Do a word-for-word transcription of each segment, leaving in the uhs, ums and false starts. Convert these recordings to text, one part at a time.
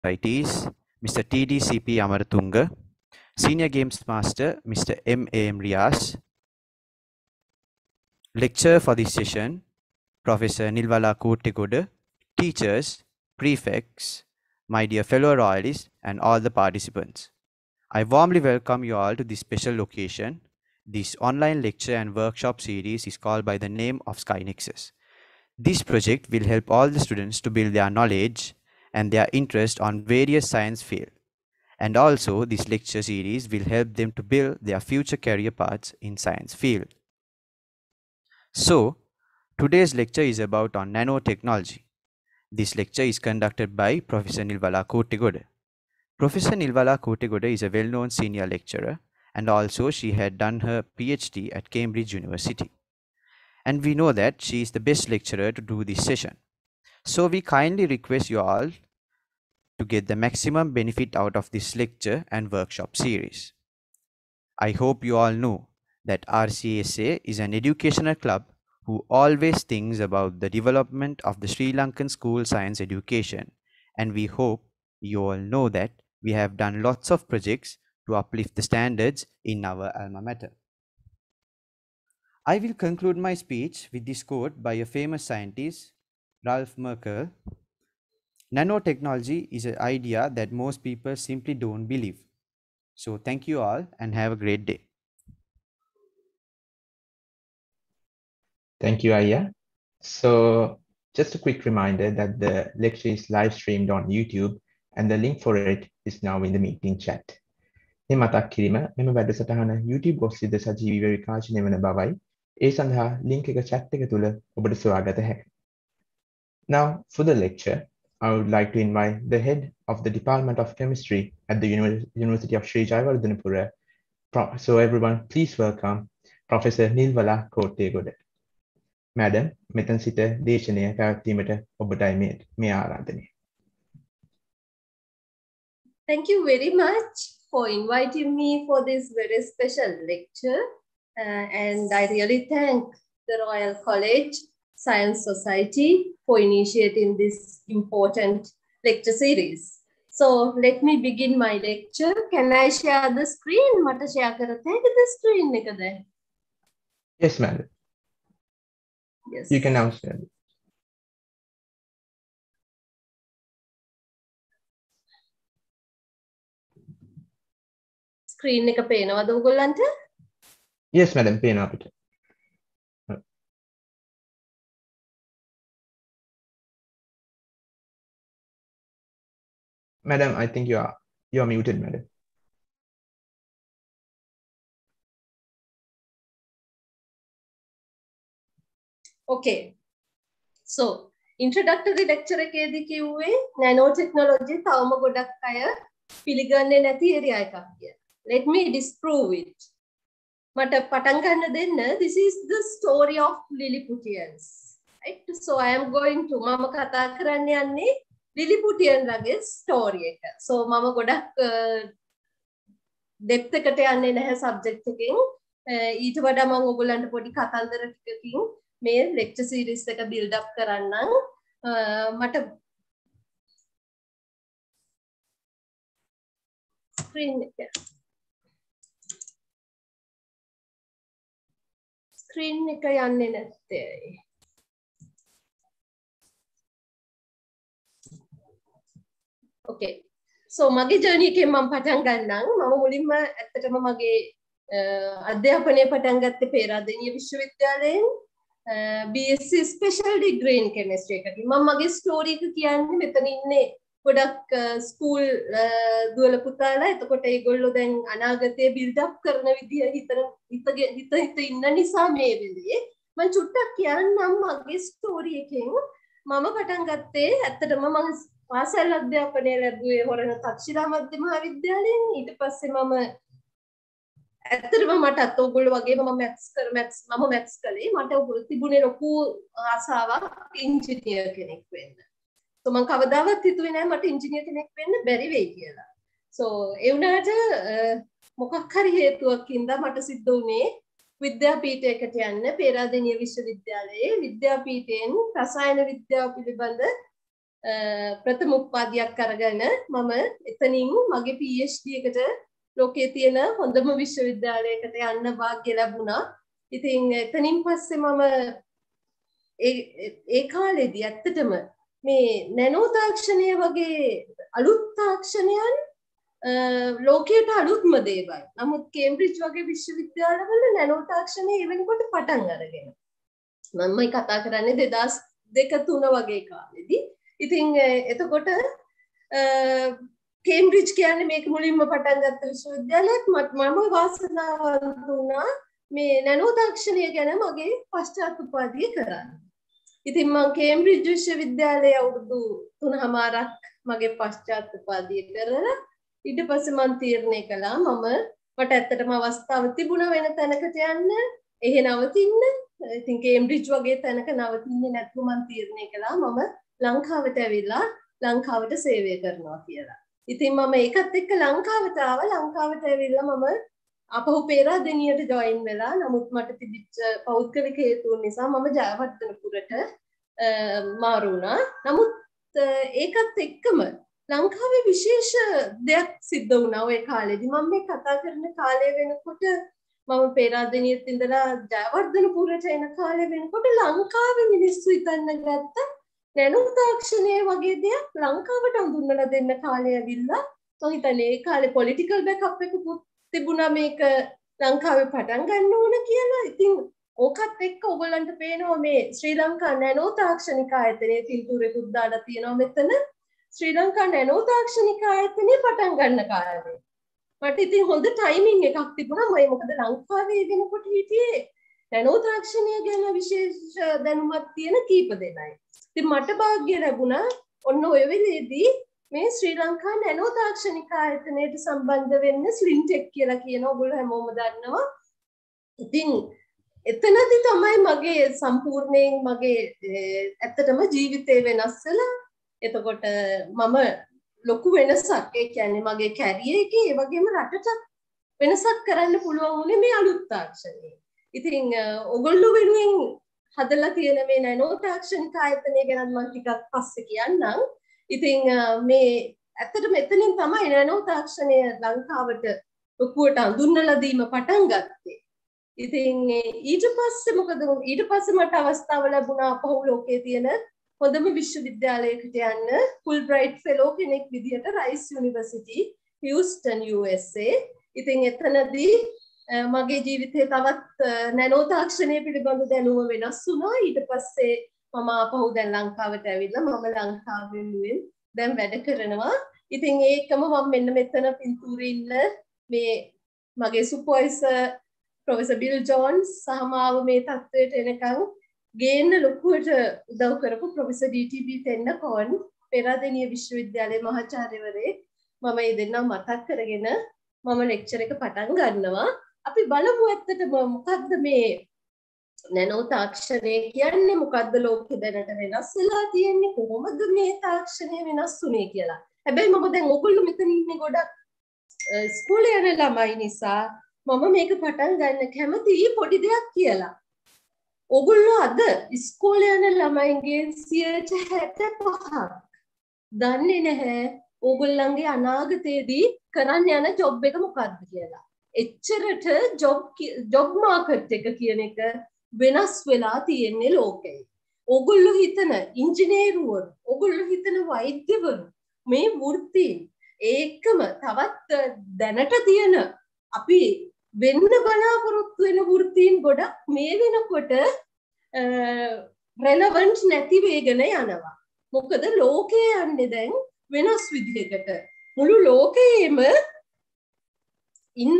invitees, Mister T D C P Amaratunga, Senior Games Master, Mister M A M Rias, lecturer for this session, Professor Nilwala Kottegoda, teachers, prefects, my dear fellow royalists, and all the participants. I warmly welcome you all to this special occasion. This online lecture and workshop series is called by the name of S C I NEXUS. This project will help all the students to build their knowledge and their interest on various science fields. And also, this lecture series will help them to build their future career paths in science field. So, today's lecture is about on nanotechnology. This lecture is conducted by Professor Nilwala Kottegoda. Professor Nilwala Kottegoda is a well-known senior lecturer, and also she had done her PhD at Cambridge University. And we know that she is the best lecturer to do this session. So we kindly request you all to get the maximum benefit out of this lecture and workshop series. I hope you all know that R C S A is an educational club who always thinks about the development of the Sri Lankan school science education, and we hope you all know that we have done lots of projects to uplift the standards in our alma mater. I will conclude my speech with this quote by a famous scientist, Ralph Merkle. Nanotechnology is an idea that most people simply don't believe. So thank you all and have a great day. Thank you, Aya. So just a quick reminder that the lecture is live streamed on YouTube and the link for it is now in the meeting chat. මේ මතක් කිරීම මෙම වැඩසටහන YouTube ඔස්සේ සජීවීව විකාශනය වන බවයි. ඒ සඳහා link එක chat එක තුල ඔබට සොයාගත හැකියි. Now for the lecture, I would like to invite the head of the Department of Chemistry at the University of Sri Jayawardhanapura. So everyone, please welcome Professor Nilwala Kottegoda. Madam, මෙතන සිට දේශනය පැවැත්වීමට ඔබටයි මේ මේ ආරාධනය. Thank you very much for inviting me for this very special lecture. Uh, and I really thank the Royal College Science Society for initiating this important lecture series. So let me begin my lecture. Can I share the screen? Mata share karate the screen ekada. Yes, madam. Yes. You can now share. Screen එක පේනවද ඔයගොල්ලන්ට? Yes, madam. පේනවා අපිට. Madam, I think you are you are muted, madam. Okay. So, introductory lecture එකේදී කිව්වේ nanotechnology තවම ගොඩක් අය පිළිගන්නේ නැති ඒරියා එකක් කියලා. Let me disprove it. මට පටන් ගන්න දෙන්න. This is the story of Lilliputians. Right? So I am going to මම කතා කරන්න යන්නේ Lilliputian රගේ story එක. So මම ගොඩක් depth එකට යන්නේ නැහැ subject එකෙන්. ඊට වඩා මම ඔයගොල්ලන්ට පොඩි කතන්දර ටිකකින් මේ lecture series එක build up කරන්නම්. මට screen එක screen එක යන්නේ නැත්තේ. Okay. So මගේ journey එකෙන් මම පටන් ගන්නම්. මම මුලින්ම ඇත්තටම මගේ අධ්‍යාපනය පටන් ගත්තේ Peradeniya විශ්වවිද්‍යාලයෙන් B S c special degree in chemistry එකකින්. මම මගේ story එක කියන්නේ මෙතන ඉන්නේ ගොඩක් ස්කූල් දුවල පුතාලා. එතකොට ඒගොල්ලෝ දැන් අනාගතයේ build up කරන විදිය හිතන හිත හිත ඉන්න නිසා මේ වෙලේ මම චුට්ටක් කියන්නම් මගේ story එකෙන්. මම පටන් ගත්තේ ඇත්තටම මම පාසල් අධ්‍යාපනය ලැබුවේ හොරණ තක්ෂිරා මධ්‍ය මහාවිද්‍යාලයෙන්. ඊට පස්සේ මම ඇත්තටම මටත් ඔයගොල්ලෝ වගේම මම මැත්ස් කර මැත්ස් මම මැත්ස් කළේ. මට තිබුණේ ලොකු ආසාවක් ඉන්ජිනියර් කෙනෙක් වෙන්න. So මම කවදාවත් හිතුවේ නෑ මට ඉන්ජිනියර් කෙනෙක් වෙන්න බැරි වෙයි කියලා. So ඒ වුණාට මොකක් හරි හේතුවක් හින්දා මට සිද්ධ වුණේ විද්‍යාපීඨයකට යන්න. පේරාදෙණිය විශ්වවිද්‍යාලයේ විද්‍යාපීඨයෙන් රසායන විද්‍යාව පිළිබඳ ප්‍රථම උපාධියක් අරගෙන මම එතනින් මගේ PhD එකට ලෝකයේ තියෙන හොඳම විශ්වවිද්‍යාලයකට යන්න වාග්ය ලැබුණා. ඉතින් එතනින් පස්සේ මම ඒ ඒ කාලේදී ඇත්තටම මේ නැනෝ තාක්ෂණය වගේ අලුත් තාක්ෂණයන් ලෝකයට අලුත්ම දේවල්. නමුත් කේම්බ්‍රිජ් වගේ විශ්වවිද්‍යාලවල නැනෝ තාක්ෂණය ඒ වෙනකොට පටන් අරගෙන. මම මේ කතා කරන්නේ දෙදාස් දෙක තුන වගේ කාලෙදී. ඉතින් එතකොට කේම්බ්‍රිජ් කියන්නේ මේක මුලින්ම පටන් ගත්ත විශ්වවිද්‍යාලයක්. මම වාසනාවන්ත වුණා මේ නැනෝ තාක්ෂණය ගැන මගේ පශ්චාත් උපාධිය කරන්න. ඉතින් මම කේම්බ්‍රිජ් විශ්වවිද්‍යාලයේ අවුරුදු තුනමාරක් මගේ පශ්චාත් උපාධිය කරලා ඊට පස්සේ මම තීරණය කළා මම මට ඇත්තටම අවස්ථාව තිබුණා වෙන තැනකට යන්න. එහෙ නවතින්න. ඉතින් කේම්බ්‍රිජ් වගේ තැනක නවතින්නේ නැතුව මම තීරණය කළා මම ලංකාවට ඇවිල්ලා ලංකාවට සේවය කරනවා කියලා. ඉතින් මම ඒකත් එක්ක ලංකාවට ආවා. ලංකාවට ඇවිල්ලා මම අපහු පේරාදෙනියට ජොයින් වෙලා. නමුත් මට තිබිච්ච පෞද්ගලික හේතුන් නිසා මම ජයවර්ධනපුරට මාරු වුණා. නමුත් ඒකත් එක්කම ලංකාවේ විශේෂ දෙයක් සිද්ධ වුණා ওই කාලේදී. මම මේ කතා කරන කාලය වෙනකොට මම පේරාදෙනියට ඉඳලා ජයවර්ධනපුරට එන කාලය වෙනකොට ලංකාවේ මිනිස්සු හිතන්න ගත්තා නැනෝ තාක්ෂණය වගේ දෙයක් ලංකාවට හඳුන්වලා දෙන්න කාලය ඇවිල්ලා. මම හිතන්නේ ඒ කාලේ පොලිටිකල් බෑකප් එකක් තිබුණා මේක ලංකාවේ පටන් ගන්න ඕන කියලා. ඉතින් ඕකත් එක්ක ඔයගොල්ලන්ට පේනවා මේ ශ්‍රී ලංකා නැනෝ තාක්ෂණික ආයතනයේ පින්තූරෙකුත් දාලා තියෙනවා මෙතන. ශ්‍රී ලංකා නැනෝ තාක්ෂණික ආයතනය පටන් ගන්න කාලේ. මට ඉතින් හොඳ ටයිමින් එකක් තිබුණා. මම මොකද ලංකාවේ වෙනකොට හිටියේ නැනෝ තාක්ෂණය ගැන විශේෂ දැනුමක් තියෙන කීප දෙනයි. ඉතින් මට වාග්ය ලැබුණා ඔන්න ඔය වෙලේදී මේ ශ්‍රී ලංකා නැනෝ තාක්ෂණික ආයතනයට සම්බන්ධ වෙන්න ස්ලින්ටෙක් කියලා කියන ඔයගොල්ලෝ හැමෝම දන්නවා. ඉතින් එතනදී තමයි මගේ සම්පූර්ණයෙන් මගේ ඇත්තටම ජීවිතේ වෙනස් වෙලා. එතකොට මම ලොකු වෙනසක් ඒ කියන්නේ මගේ කැරියර් එකේ ඒ වගේම රටට වෙනසක් කරන්න පුළුවන් වුණේ මේ අලුත් තාක්ෂණය. ඉතින් ඔයගොල්ලෝ වෙනුවෙන් හදලා තියෙන මේ නැනෝ තාක්ෂණික ආයතනය ගැන මම ටිකක් පස්සේ කියන්නම්. ඉතින් මේ ඇත්තටම එතනින් තමයි නැනෝ තාක්ෂණය ලංකාවට ලොකුවට හඳුන්වලා දීම පටන් ගත්තේ. ඉතින් ඊට පස්සේ මොකද ඊට පස්සේ මට අවස්ථාව ලැබුණා අපහු ලෝකයේ තියෙන හොඳම විශ්වවිද්‍යාලයකට යන්න ෆුල්බ්‍රයිට් ෆෙලෝ කෙනෙක් විදිහට Rice university Houston U S A. ඉතින් එතනදී මගේ ජීවිතේ තවත් නැනෝ තාක්ෂණය පිළිබඳ දැනුම වෙනස් වුණා. ඊට පස්සේ මම ආපහු දැන් ලංකාවට ඇවිල්ලා මම ලංකාවෙන් දැන් වැඩ කරනවා. ඉතින් ඒකම මම මෙන්න මෙතන පින්තූරේ ඉන්න මේ මගේ සුපර්වයිසර් ප්‍රොෆෙසර් බිල් ජෝන්ස් සහ මාව මේ තත්ත්වයට එනකන් ගේන්න ලොකුවට උදව් කරපු professor D T B Tennakoon Peradeniya විශ්වවිද්‍යාලයේ මහාචාර්යවරයෙක්. මම මේ දෙන්නා මතක් කරගෙන මම ලෙක්චර් එක පටන් ගන්නවා. අපි බලමු ඇත්තටම මොකද්ද මේ නැනෝ තාක්ෂණය කියන්නේ, මොකද්ද ලෝකෙ දැනට වෙනස් වෙලා තියෙන්නේ, කොහොමද මේ තාක්ෂණය වෙනස් වුනේ කියලා. හැබැයි මම දැන් ඔයගොල්ලෝ මෙතන ඉන්නේ ගොඩක් ස්කූලේ යන ළමයි නිසා මම මේක පටන් ගන්න කැමතියි පොඩි දෙයක් කියලා. ඔයගොල්ලෝ අද ඉස්කෝලේ යන ළමයින්ගේ සියයට හැත්තෑ පහක් දන්නේ නැහැ ඕගොල්ලන්ගේ අනාගතයේදී කරන්න යන ජොබ් එක මොකක්ද කියලා. එච්චරට ජොබ් ජොබ් මාකට් එක කියන එක වෙනස් වෙලා තියෙන්නේ ලෝකේ. ඕගොල්ලෝ හිතන ඉංජිනේරුවරු, ඕගොල්ලෝ හිතන වෛද්‍යවරු, මේ වෘත්තීන් ඒකම තවත් දැනට තියෙන අපි වෙන්න බලාපොරොත්තු වෙන වෘත්තීන් ගොඩක් මේ වෙනකොට රෙලවන්ට් නැති වෙගෙන යනවා. මොකද ලෝකයේ යන්නේ දැන් වෙනස් විදිහකට. මුළු ලෝකයේම ඉන්න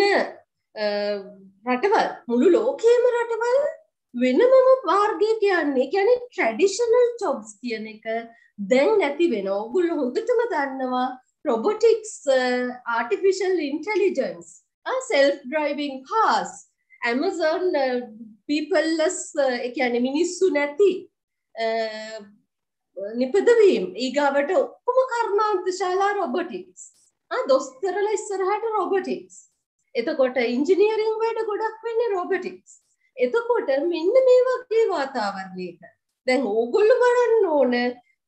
රටවල් මුළු ලෝකයේම රටවල් වෙනමම මාර්ගයක යන්නේ. කියන්නේ ට්‍රැඩිෂනල් ජොබ්ස් කියන එක දැන් නැති වෙනවා. ඔයගොල්ලෝ හොඳටම දන්නවා robotics, uh, artificial intelligence, uh, self-driving cars, Amazon uh, peopleless uh, කියන්නේ මිනිස්සු නැති uh, නිපදවීම්, ඊගාවට ඔක්කොම කර්මාන්ත ශාලා robotics. ආ දොස්තරලා ඉස්සරහට robotics. එතකොට ඉංජිනේරින් වැඩ ගොඩක් වෙන්නේ robotics. එතකොට මෙන්න මේ වගේ වාතාවරණයක දැන් ඕගොල්ලෝ බලන්න ඕන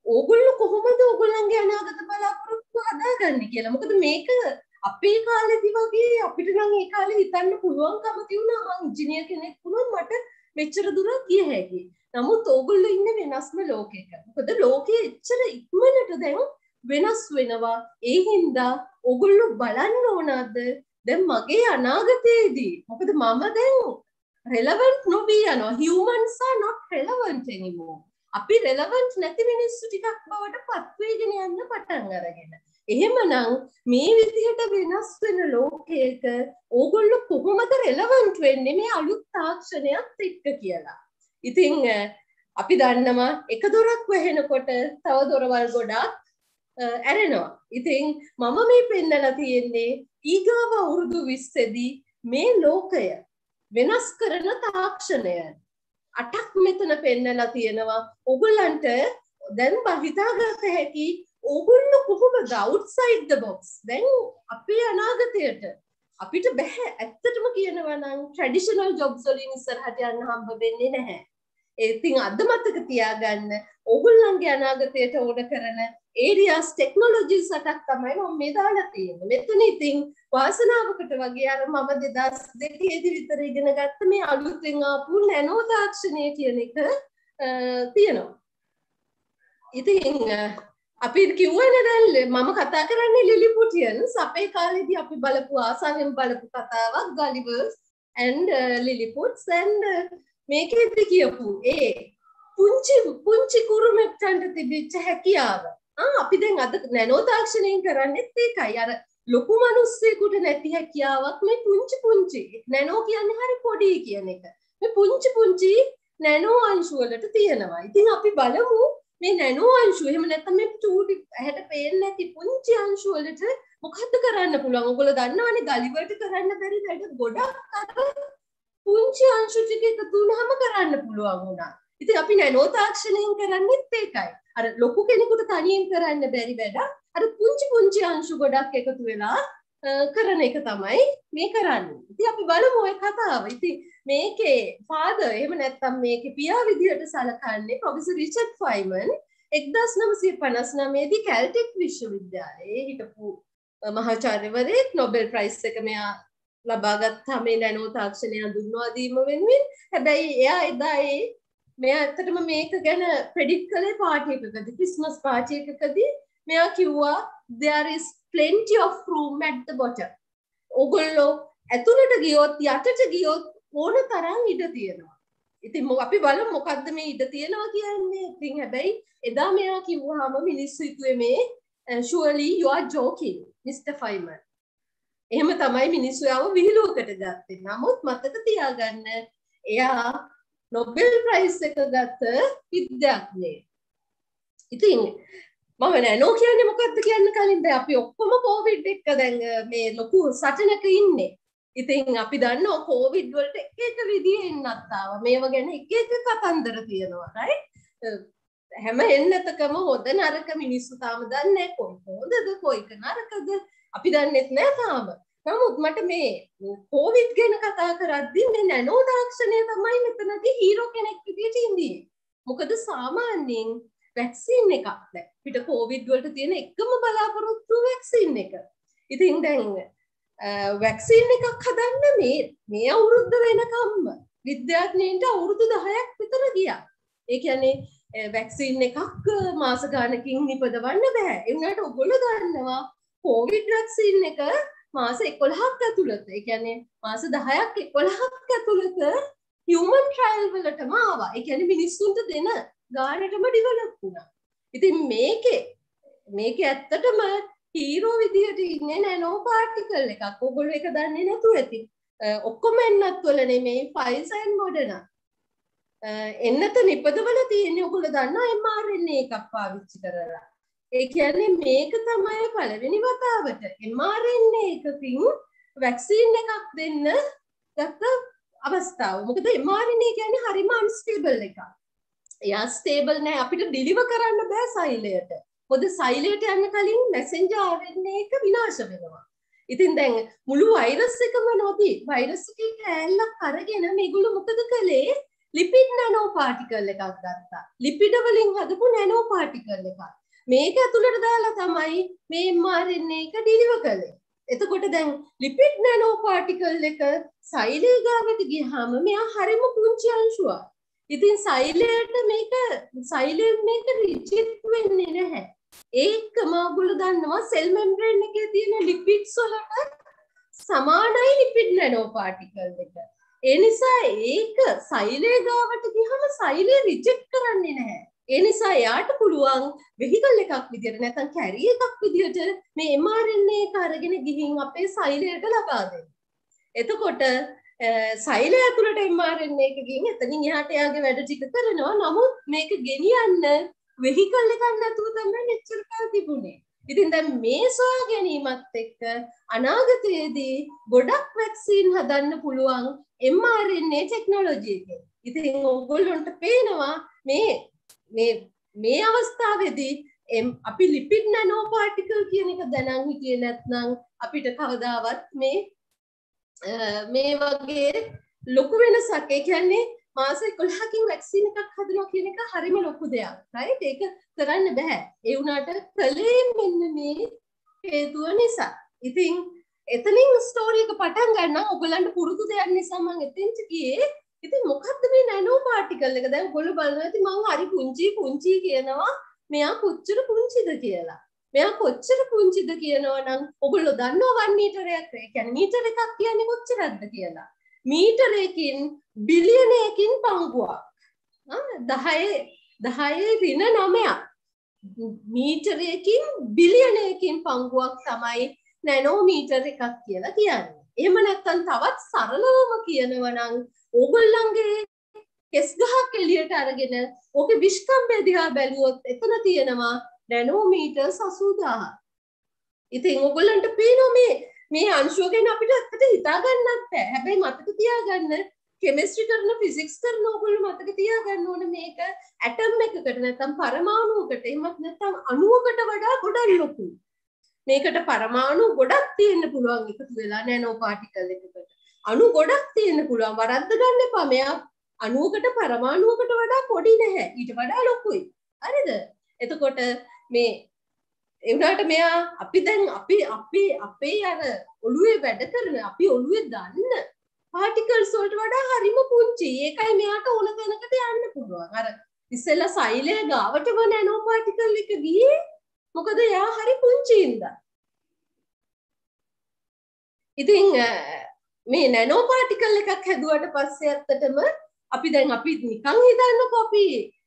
ඕගොල්ලෝ කොහොමද ඕගොල්ලන්ගේ අනාගත බලාපොරොත්තු හදාගන්නේ කියලා. මොකද මේක අපේ කාලෙදි වගේ අපිට නම් ඒ කාලේ හිතන්න පුළුවන්කම තියුණා මං ඉංජිනේර් කෙනෙක් වුණොත් මට මෙච්චර දුරක් ගිය හැකියි. නමුත් ඕගොල්ලෝ ඉන්නේ වෙනස්ම ලෝකයක. මොකද ලෝකයේ එච්චර ඉක්මනට දැන් වෙනස් වෙනවා. ඒ හින්දා ඕගොල්ලෝ බලන්න ඕනද දැන් මගේ අනාගතයේදී මොකද මම දැන් relevant නොවී යනවා. humans are not relevant anymore. අපි relevant නැති මිනිස්සු ටිකක් බවට පත් වෙගෙන යන්න පටන් අරගෙන. එහෙමනම් මේ විදිහට වෙනස් වෙන ලෝකයක ඕගොල්ලෝ කොහොමද relevant වෙන්නේ මේ අලුත් තාක්ෂණයත් එක්ක කියලා. ඉතින් අපි දන්නවා එක දොරක් වැහෙනකොට තව දොරවල් ගොඩක් ඇරෙනවා. ඉතින් මම මේ පෙන්නලා තියෙන්නේ ඊගාව අවුරුදු විස්ස දී මේ ලෝකය වෙනස් කරන තාක්ෂණය අටක් මෙතන පෙන්නලා තියෙනවා. ඕගොල්ලන්ට දැන් හිතාගත හැකි ඕගොල්ලෝ කොහොමද outside the box දැන් අපේ අනාගතයට අපිට බෑ ඇත්තටම කියනවා නම් traditional jobs වලින් ඉස්සරහට යන්න හම්බ වෙන්නේ නැහැ. ඒ ඉතින් අද මතක තියාගන්න ඕගොල්ලන්ගේ අනාගතයට ඕන කරන areas technologies අටක් තමයි මම මේ දාලා තියෙන්නේ. මෙතන ඉතින් වාසනාවකට වගේ අර මම දෙදාස් දෙකේ දී විතර ඉගෙන ගත්ත මේ අලුතෙන් ආපු නැනෝ තාක්ෂණය කියන එක තියෙනවා. ඉතින් අපි කිව්වනේ දැන් මම කතා කරන්නේ ලිලිපුටියන්ස් අපේ කාලේදී අපි බලපු ආසාවෙන් බලපු කතාවක් Gullivers and uh, Lilliputians and uh, මේකෙදි කියපු ඒ පුංචි පුංචි කුරුමෙක්ටන්ට තිබිච්ච හැකියාව ආ අපි දැන් අද නැනෝ තාක්ෂණයෙන් කරන්නේත් ඒකයි අර ලොකු මිනිස්සෙකුට නැති හැකියාවක් මේ පුංචි පුංචි නැනෝ කියන්නේ හරි පොඩි කියන එක මේ පුංචි පුංචි නැනෝ අංශු වලට තියෙනවා. ඉතින් අපි බලමු මේ නැනෝ අංශු එහෙම නැත්නම් මේ two D ඇහැට පේන්නේ නැති පුංචි අංශු වලට මොකද්ද කරන්න පුළුවන්? ඔයගොල්ලෝ දන්නවනේ ගලිවර්ට කරන්න බැරි වැඩ ගොඩක් අර පුංචි අංශු ටික එකතු වුණාම කරන්න පුළුවන් වුණා. ඉතින් අපි නැනෝ තාක්ෂණයෙන් කරන්නේත් ඒකයි. අර ලොකු කෙනෙකුට තනියෙන් කරන්න බැරි වැඩ අර පුංචි පුංචි අංශු ගොඩක් එකතු වෙලා කරන එක තමයි මේ කරන්නේ. ඉතින් අපි බලමු ඔය කතාව. ඉතින් මේකේ ෆාදර් එහෙම නැත්නම් මේකේ පියා විදිහට සලකන්නේ ප්‍රොෆෙසර් රිචඩ් ෆයිමන් එක්දාස් නවසිය පනස් නවය දී කැල්ටෙක් විශ්වවිද්‍යාලයේ හිටපු මහාචාර්යවරයෙක් නොබෙල් ප්‍රයිස් එක මෙයා ලබා ගත්තා මේ නැනෝ තාක්ෂණය හඳුන්වා දීම වෙනුවෙන්. හැබැයි එයා එදා ඒ මෙයා ඇත්තටම මේක ගැන ප්‍රෙඩික්ට් කළේ පාටි එකකදී ක්‍රිස්මස් පාටි එකකදී මෙයා කිව්වා there is plenty of room at the bottom. ඕගොල්ලෝ ඇතුළට ගියොත් යටට ගියොත් ඕන තරම් ඉඩ තියෙනවා. ඉතින් අපි බලමු මොකද්ද මේ ඉඩ තියෙනවා කියන්නේ. ඉතින් හැබැයි එදා මෙයා කිව්වහම මිනිස්සු හිතුවේ මේ surely you are joking mister Feynman. එහෙම තමයි මිනිස්සු යව විහිළුවකට ගත්තේ. නමුත් මතක තියාගන්න එයා නොබෙල් ප්‍රයිස් එක ගත්ත විද්‍යාඥයෙක්. ඉතින් මම නැනෝ කියන්නේ මොකද්ද කියන්න කලින් දැන් අපි ඔක්කොම කොවිඩ් එක දැන් මේ ලොකු සටනක ඉන්නේ. ඉතින් අපි දන්නවා කොවිඩ් වලට එක එක විදිහේ එන්නත් ආවා. මේව ගැන එක එක කතන්දර තියෙනවා right? හැම එන්නතකම හොඳ නරක මිනිස්සු තාම දන්නේ නැහැ කොයි හොඳද කොයික නරකද අපි දන්නෙත් නෑ තාම. නමුත් මට මේ කොවිඩ් ගැන කතා කරද්දී මේ නැනෝ තාක්ෂණය තමයි මෙතනදී හීරෝ කෙනෙක් විදියට ඉන්නේ. මොකද සාමාන්‍යයෙන් වැක්සින් එකක් දැන් පිට කොවිඩ් වලට තියෙන එකම බලාපොරොත්තු වැක්සින් එක. ඉතින් දැන් වැක්සින් එකක් හදන්න මේ මේ අවුරුද්ද වෙනකම්ම විද්‍යාඥයින්ට අවුරුදු දහයක් විතර ගියා. ඒ කියන්නේ වැක්සින් එකක් මාස ගානකින් නිපදවන්න බෑ. ඒ වුණාට ඔයගොල්ලෝ දන්නවා කොවිඩ් වැක්සින් එක මාස එකොළහක් ඇතුළත ඒ කියන්නේ මාස දහයක් එකොළහක් ඇතුළත human trial වලටම ආවා. ඒ කියන්නේ මිනිස්සුන්ට දෙන ගානටම ඩිවලොප් වුණා. ඉතින් මේකේ මේකේ ඇත්තටම හීරෝ විදියට ඉන්නේ නැනෝ පාටිකල් එකක්. ඔයගොල්ලෝ ඒක දන්නේ නැතුව ඇති. ඔක්කොම එන්නත් වල නෙමෙයි Pfizer and Moderna. එන්නත නිපදවල තියෙන්නේ ඔයගොල්ලෝ දන්නා එම් ආර් එන් ඒ එකක් පාවිච්චි කරලා. ඒ කියන්නේ මේක තමයි පළවෙනි වතාවට එම් ආර් එන් ඒ එකකින් වැක්සින් එකක් දෙන්න ගත්ත අවස්ථාව. මොකද එම් ආර් එන් ඒ කියන්නේ හරිම අන්ස්ටේබල් එකක්. එයා ස්ටේබල් නෑ අපිට ඩිලිවර් කරන්න බෑ සෛලයට. මොකද සෛලයට යන්න කලින් මැසෙන්ජර් ආර් එන් ඒ එක විනාශ වෙනවා. ඉතින් දැන් මුළු වෛරස් එකම නොදී වෛරස් එකේ කෑල්ලක් අරගෙන මේගොල්ලෝ මොකද කළේ? ලිපිඩ් නැනෝ පාටිකල් එකක් ගත්තා. ලිපිඩ වලින් හදපු නැනෝ පාටිකල් එකක්. මේක ඇතුළට දාලා තමයි මේ එම් ආර් එන් ඒ එක ඩිලිවර් කළේ. එතකොට දැන් ලිපිඩ් නැනෝ පාටිකල් එක සෛලය ගාවට ගියාම මෙයා හරිම පුංචි අංශුවක්. ඉතින් සෛලයට මේක සෛලයෙන් මේක රිජෙක්ට් වෙන්නේ නැහැ. ඒකම ඔයගොල්ලෝ දන්නවා සෙල් මෙම්බ්‍රේන් එකේ තියෙන ලිපිඩ්ස් වලට සමානයි ලිපිඩ් නැනෝ පාටිකල් එක. ඒ නිසා ඒක සෛලය ගාවට ගියාම සෛලය රිජෙක්ට් කරන්නේ නැහැ. ඒ නිසා එයාට පුළුවන් වෙහිකල් එකක් විදියට නැත්නම් කැරි එකක් විදියට මේ එම් ආර් එන් ඒ එක අරගෙන ගිහින් අපේ සෛලයට ලබා දෙන්න. එතකොට සෛලය ඇතුළට එම් ආර් එන් ඒ එක ගිහින් එතනින් එහාට එයාගේ වැඩ ටික කරනවා. නමුත් මේක ගෙනියන්න වෙහිකල් එකක් නැතුව තමයි මෙච්චර කාල තිබුණේ. ඉතින් දැන් මේ සොයා ගැනීමත් එක්ක අනාගතයේදී ගොඩක් වැක්සින් හදන්න පුළුවන් එම් ආර් එන් ඒ ටෙක්නොලොජි එකෙන්. ඉතින් ඔයගොල්ලන්ට පේනවා මේ මේ මේ අවස්ථාවේදී අපි ලිපිඩ් නැනෝ පාටිකල් කියන එක දැනන් හිටියේ නැත්නම් අපිට කවදාවත් මේ මේ වගේ ලොකු වෙනසක් ඒ කියන්නේ මාස එකොළහකින් වැක්සින් එකක් හදනවා කියන එක හරිම ලොකු දෙයක්. රයිට්? ඒක කරන්න බෑ. ඒ වුණාට කලේ මෙන්න මේ හේතුව නිසා. ඉතින් එතනින් ස්ටෝරි එක පටන් ගන්න ඔයගලන්ට පුරුදු දෙයක් නිසා මම එතෙන්ට ගියේ. ඉතින් මොකද්ද මේ නැනෝ පාටිකල් එක? දැන් ඔයගොල්ලෝ බලනවා ඉතින් මම හරි පුංචි පුංචි කියනවා. මෙයා කොච්චර පුංචිද කියලා. මෙයා කොච්චර පුංචිද කියනවා නම් ඔයගොල්ලෝ දන්නවා වන් මීටරයක්. ඒ කියන්නේ මීටර එකක් කියන්නේ කොච්චරක්ද කියලා. මීටරයකින් බිලියනයකින් පංගුවක්. දහයේ දහයේ ඍණ නවයක්. මීටරයකින් බිලියනයකින් පංගුවක් තමයි නැනෝමීටර් එකක් කියලා කියන්නේ. එහෙම නැත්නම් තවත් සරලවම කියනවා නම් ඕගොල්ලන්ගේ කෙස් ගහක් එළියට අරගෙන ඕකේ විශ්කම්භය දිහා බැලුවොත් එතන තියෙනවා නැනෝමීටර්ස් අසූදාහක්. ඉතින් ඕගොල්ලන්ට පේනවා මේ මේ අංශුව ගැන අපිට අත්තට හිතා ගන්නත් බෑ. හැබැයි මතක තියාගන්න කෙමිස්ට්‍රි කරන ෆිසික්ස් කරන ඕගොල්ලෝ මතක තියාගන්න ඕනේ මේක ඇටම් එකකට නැත්නම් පරමාණුවකට එහෙමත් නැත්නම් අණුවකට වඩා ගොඩක් ලොකුයි. මේකට පරමාණු ගොඩක් තියෙන්න පුළුවන් එකතු වෙලා නැනෝ පාටිකල් එකකට. අණු ගොඩක් තියෙන්න පුළුවන්. වරද්ද ගන්න එපා. මෙයා අණුවකට පරමාණුවකට වඩා පොඩි නැහැ. ඊට වඩා ලොකුයි. හරිද? එතකොට මේ ඒ වුණාට මෙයා අපි දැන් අපි අපි අපේ අර ඔළුවේ වැඩ කරන අපි ඔළුවේ දන්න පාටිකල්ස් වලට වඩා හරිම පුංචි. ඒකයි මෙයාට ඕන තැනකට යන්න පුළුවන්. අර ඉස්සෙල්ලා සෛලය ගාවටම නැනෝ පාටිකල් එක ගියේ මොකද එයා හරි පුංචි ඉඳලා. ඉතින් මේ නැනෝ පාටිකල් එකක් හැදුවට පස්සේ ඇත්තටම අපි දැන් අපි නිකන් හිතන්නකෝ අපි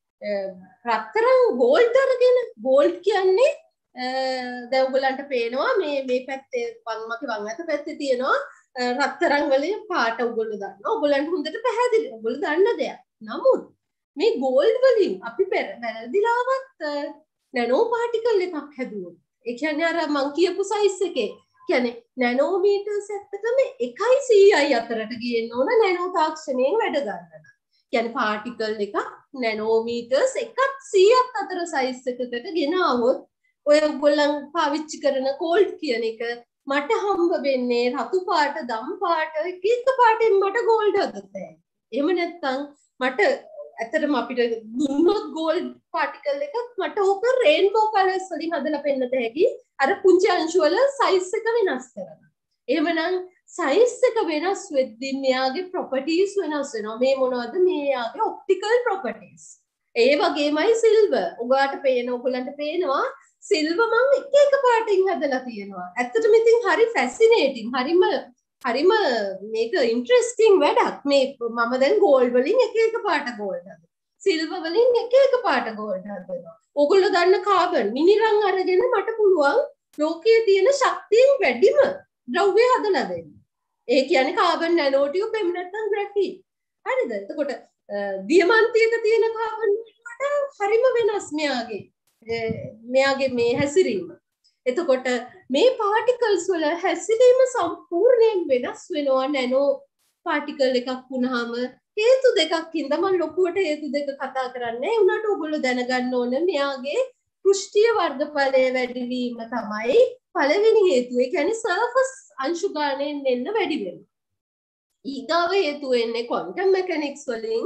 රත්තරන් ගෝල්ඩ් අරගෙන ගෝල්ඩ් කියන්නේ දැන් ඔයගලන්ට පේනවා මේ මේ පැත්තේ වම්මගේ වම් අත පැත්තේ තියෙනවා රත්තරන් වලින් පාට ඔයගොල්ලෝ දන්නවා. ඔයගලන්ට හොඳට පැහැදිලි. ඔයගොල්ලෝ දන්න දෙයක්. නමුත් මේ ගෝල්ඩ් වලින් අපි වැරදිලාවත් නැනෝ පාටිකල් එකක් හැදුවොත් ඒ කියන්නේ අර මං කියපු සයිස් එකේ කියන්නේ නැනෝමීටර්ස් ඇත්තටම එකයි සීයයි අතරට ගියෙන්න ඕන නැනෝ තාක්ෂණයෙන් වැඩ ගන්න. කියන්නේ පාටිකල් එකක් නැනෝමීටර්ස් එකක් සීයක් අතර සයිස් එකකට ගෙනාවොත් ඔය ඔයගොල්ලන් පාවිච්චි කරන කෝල්ඩ් කියන එක මට හම්බ වෙන්නේ රතු පාට දම් පාට එක එක පාටෙන් මට ගෝල්ඩ් හදතේ. එහෙම නැත්නම් මට ඇත්තටම අපිට දුන්නොත් ගෝල්ඩ් පාටිකල් එකක් මට ඕක රේන්බෝ කලර්ස් වලින් හදලා පෙන්නත හැකි. අර පුංචි අංශු වල සයිස් එක වෙනස් කරනවා. එහෙමනම් සයිස් එක වෙනස් වෙද්දී මෙයාගේ ප්‍රොපර්ටිස් වෙනස් වෙනවා. මේ මොනවද? මෙයාගේ ඔප්ටිකල් ප්‍රොපර්ටිස්. ඒ වගේමයි සිල්වර්. ඔයාට පේන ඔයගලන්ට පේනවා සිල්වර් මං එක එක පාටින් හදලා තියෙනවා. ඇත්තටම ඉතින් හරි ෆැසිනේටිං. හරිම හරිම මේක ඉන්ට්‍රෙස්ටිං වැඩක්. මේ මම දැන් ගෝල්ඩ් වලින් එක එක පාට ගෝල්ඩ් හදනවා. සිල්වර් වලින් එක එක පාට ගෝල්ඩ් හදනවා. ඕගොල්ලෝ දන්න කාබන් මිනිරන් අරගෙන මට පුළුවන් ලෝකයේ තියෙන ශක්තියෙන් වැඩිම ද්‍රව්‍ය හදලා දෙන්න. ඒ කියන්නේ කාබන් නැනෝ ටියුබ් එහෙම නැත්නම් ග්‍රැෆීන්. හරිද? එතකොට දියමන්තියක තියෙන කාබන් වලට හරිම වෙනස් මෙයාගේ. මෙයාගේ මේ හැසිරීම. එතකොට මේ පාටිකල්ස් වල හැසිරීම සම්පූර්ණයෙන් වෙනස් වෙනවා නැනෝ පාටිකල් එකක් වුණාම. හේතු දෙකක් හින්දා මම ලොකුවට හේතු දෙක කතා කරන්නේ. ඒ උනාට ඔයගොල්ලෝ දැනගන්න ඕන මෙයාගේ පෘෂ්ඨීය වර්ගඵලය වැඩිවීම තමයි පළවෙනි හේතුව. ඒ කියන්නේ සර්ෆස් අංශු ගාණයෙන් එන්න වැඩි වෙනවා. ඊගාව හේතුව එන්නේ ක්වොන්ටම් මෙකැනික්ස් වලින්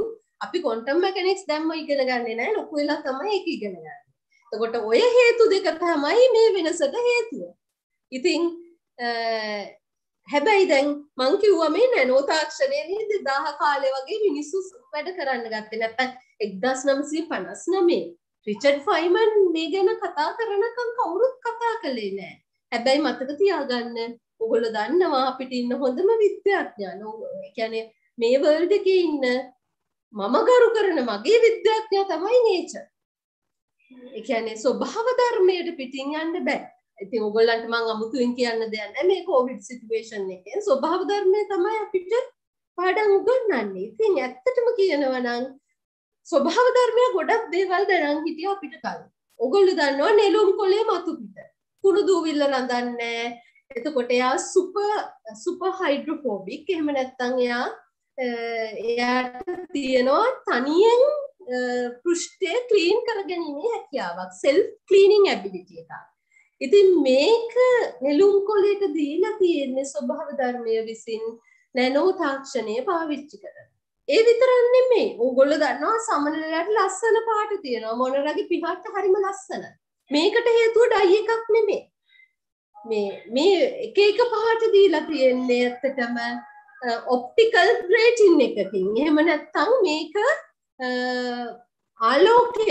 අපි quantum mechanics දැම්ම ඉගෙන ගන්නේ නැහැ ලොකු වෙලා තමයි ඒක ඉගෙන ගන්නේ. එතකොට ඔය හේතු දෙක තමයි මේ වෙනසට හේතුව. ඉතින් හැබැයි දැන් මං කිව්වා මේ නැනෝ තාක්ෂණයේ දෙදාහ කාලේ වගේ මිනිස්සු වැඩ කරන්න ගත්තේ නැත්නම් එක්දාස් නවසිය පනස් නවය රිචඩ් ෆයිමන් මේ ගැන කතා කරනකම් කවුරුත් කතා කළේ නැහැ. හැබැයි මතක තියාගන්න ඔයගොල්ලෝ දන්නවා අපිට ඉන්න හොඳම විද්‍යාඥයෝ. ඒ කියන්නේ මේ වර්ල්ඩ් එකේ ඉන්න මම ගරු කරන මගේ විද්‍යාඥයා තමයි නේචර්. ඒ කියන්නේ ස්වභාව ධර්මයට පිටින් යන්න බෑ. ඉතින් ඔයගොල්ලන්ට මම අමුතුවෙන් කියන්න දෙයක් නැහැ මේ කොවිඩ් සිටුේෂන් එකේ ස්වභාව ධර්මය තමයි අපිට පාඩම් උගන්වන්නේ. ඉතින් ඇත්තටම කියනවා නම් ස්වභාව ධර්මය ගොඩක් දේවල් දැනන් හිටිය අපිට කලින්. ඔයගොල්ලෝ දන්නවා නෙළුම් කොළේ මතු පිට. කුණු දූවිල්ල රඳන්නේ. එතකොට එයා සුපර් සුපර් හයිඩ්‍රොෆෝබික්. එහෙම නැත්නම් එයා එයාට තියෙනවා තනියෙන් පෘෂ්ඨය ක්ලීන් කරගැනීමේ හැකියාවක්. සෙල්ෆ් ක්ලීනින් ඇබිලිටි එකක්. ඉතින් මේක නෙළුම් කොළේට දීලා තියෙන්නේ ස්වභාව ධර්මය විසින් නැනෝ තාක්ෂණය පාවිච්චි කරලා. ඒ විතරක් නෙමෙයි. ඕගොල්ලෝ දන්නවා සමනලයට ලස්සන පාට තියෙනවා. මොනරගේ පිහාට හරිම ලස්සන. මේකට හේතුව ඩයි එකක් නෙමෙයි. මේ මේ එක එක පාට දීලා තියෙන්නේ ඇත්තටම ඔප්ටිකල් ග්‍රේටින් එකකින්. එහෙම නැත්නම් මේක ආලෝකය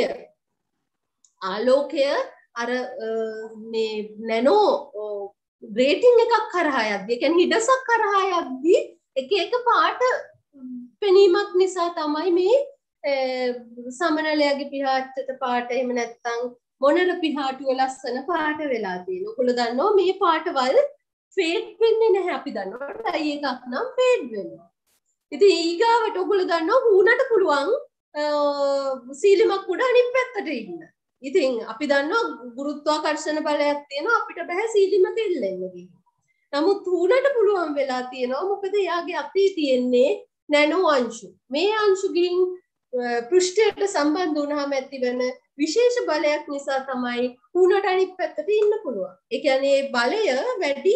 ආලෝකය අර මේ නැනෝ ග්‍රේටින් එකක් කරහා යද්දී, ඒ කියන්නේ හිඩසක් කරහා යද්දී එක එක පාට පෙනීමක් නිසා තමයි මේ සමනලයාගේ පිහාටට පාට එහෙම නැත්නම් මොනර පිහාටුව ලස්සන පාට වෙලා තියෙනවා. ඔයගොල්ලෝ දන්නවා මේ පාටවල් ෆේඩ් වෙන්නේ නැහැ. අපි දන්නවා ඩයි එකක් නම් ෆේඩ් වෙනවා. ඉතින් ඊගාවට ඔයගොල්ලෝ දන්නවා හුණට පුළුවන් සීලිමක් උඩ අනිත් පැත්තට ඉන්න. ඉතින් අපි දන්නවා ගුරුත්වාකර්ෂණ බලයක් තියෙනවා අපිට බෑ සීලිමක එල්ලෙන්න ගිහින්. නමුත් හුණට පුළුවන් වෙලා තියෙනවා මොකද එයාගේ අපේ තියෙන්නේ නැනෝ අංශු. මේ අංශු ගිහින් පෘෂ්ඨයට සම්බන්ධ වුණාම ඇතිවෙන විශේෂ බලයක් නිසා තමයි හුණට අනිත් පැත්තට ඉන්න පුළුවන්. ඒ කියන්නේ බලය වැඩි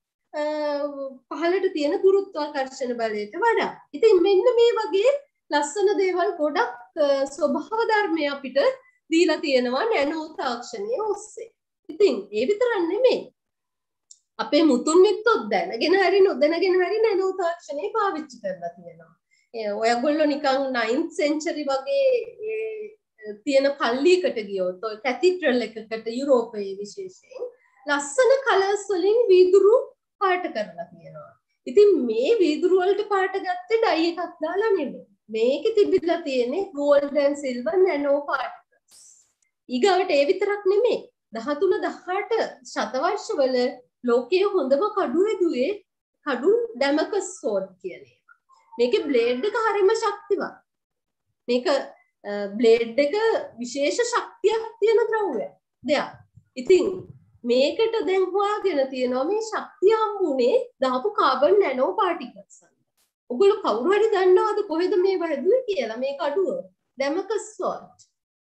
පහළට තියෙන ගුරුත්වාකර්ෂණ බලයට වඩා. ඉතින් මෙන්න මේ වගේ ලස්සන දේවල් ගොඩක් ස්වභාව ධර්මය අපිට දීලා තියෙනවා නැනෝ තාක්ෂණය ඔස්සේ. ඉතින් ඒ විතරක් නෙමෙයි. අපේ මුතුන් මිත්තොත් දැනගෙන හරි නොදැනගෙන හරි නැනෝ තාක්ෂණය පාවිච්චි කරලා තියෙනවා. ඔයගොල්ලෝ නිකන් නයින්ත් සෙන්චරි වගේ තියෙන පල්ලියකට ගියොත් ඔය කැතිඩ්‍රල් එකකට යුරෝපයේ විශේෂයෙන් ලස්සන කලර්ස් වලින් වීදුරු පාට කරලා තියෙනවා. ඉතින් මේ වීදුරු වලට පාට ගත්තේ ඩයි එකක් දාලා නෙමෙයි. මේකේ තිබිලා තියෙන්නේ gold and silver nano particles. ඊගවට ඒ විතරක් නෙමෙයි. දහතුන දහඅට ශතවර්ෂවල ලෝකයේ හොඳම කඩු ඇදුවේ කඩු ඩැමකස් සෝඩ් කියන එක. මේකේ බ්ලේඩ් එක හරිම ශක්තිවත්. මේක බ්ලේඩ් එක විශේෂ ශක්තියක් තියෙන ද්‍රව්‍යයක්. දෙයක්. ඉතින් මේකට දැන් හොයාගෙන තියෙනවා මේ ශක්තිය හම්බුනේ දාපු කාබන් නැනෝ පාටිකල්ස්. ඔගොල්ලෝ කවුරු හරි දන්නවද කොහෙද මේව හැදුවේ කියලා මේ කඩුව? ඩැමකස් සෝඩ්.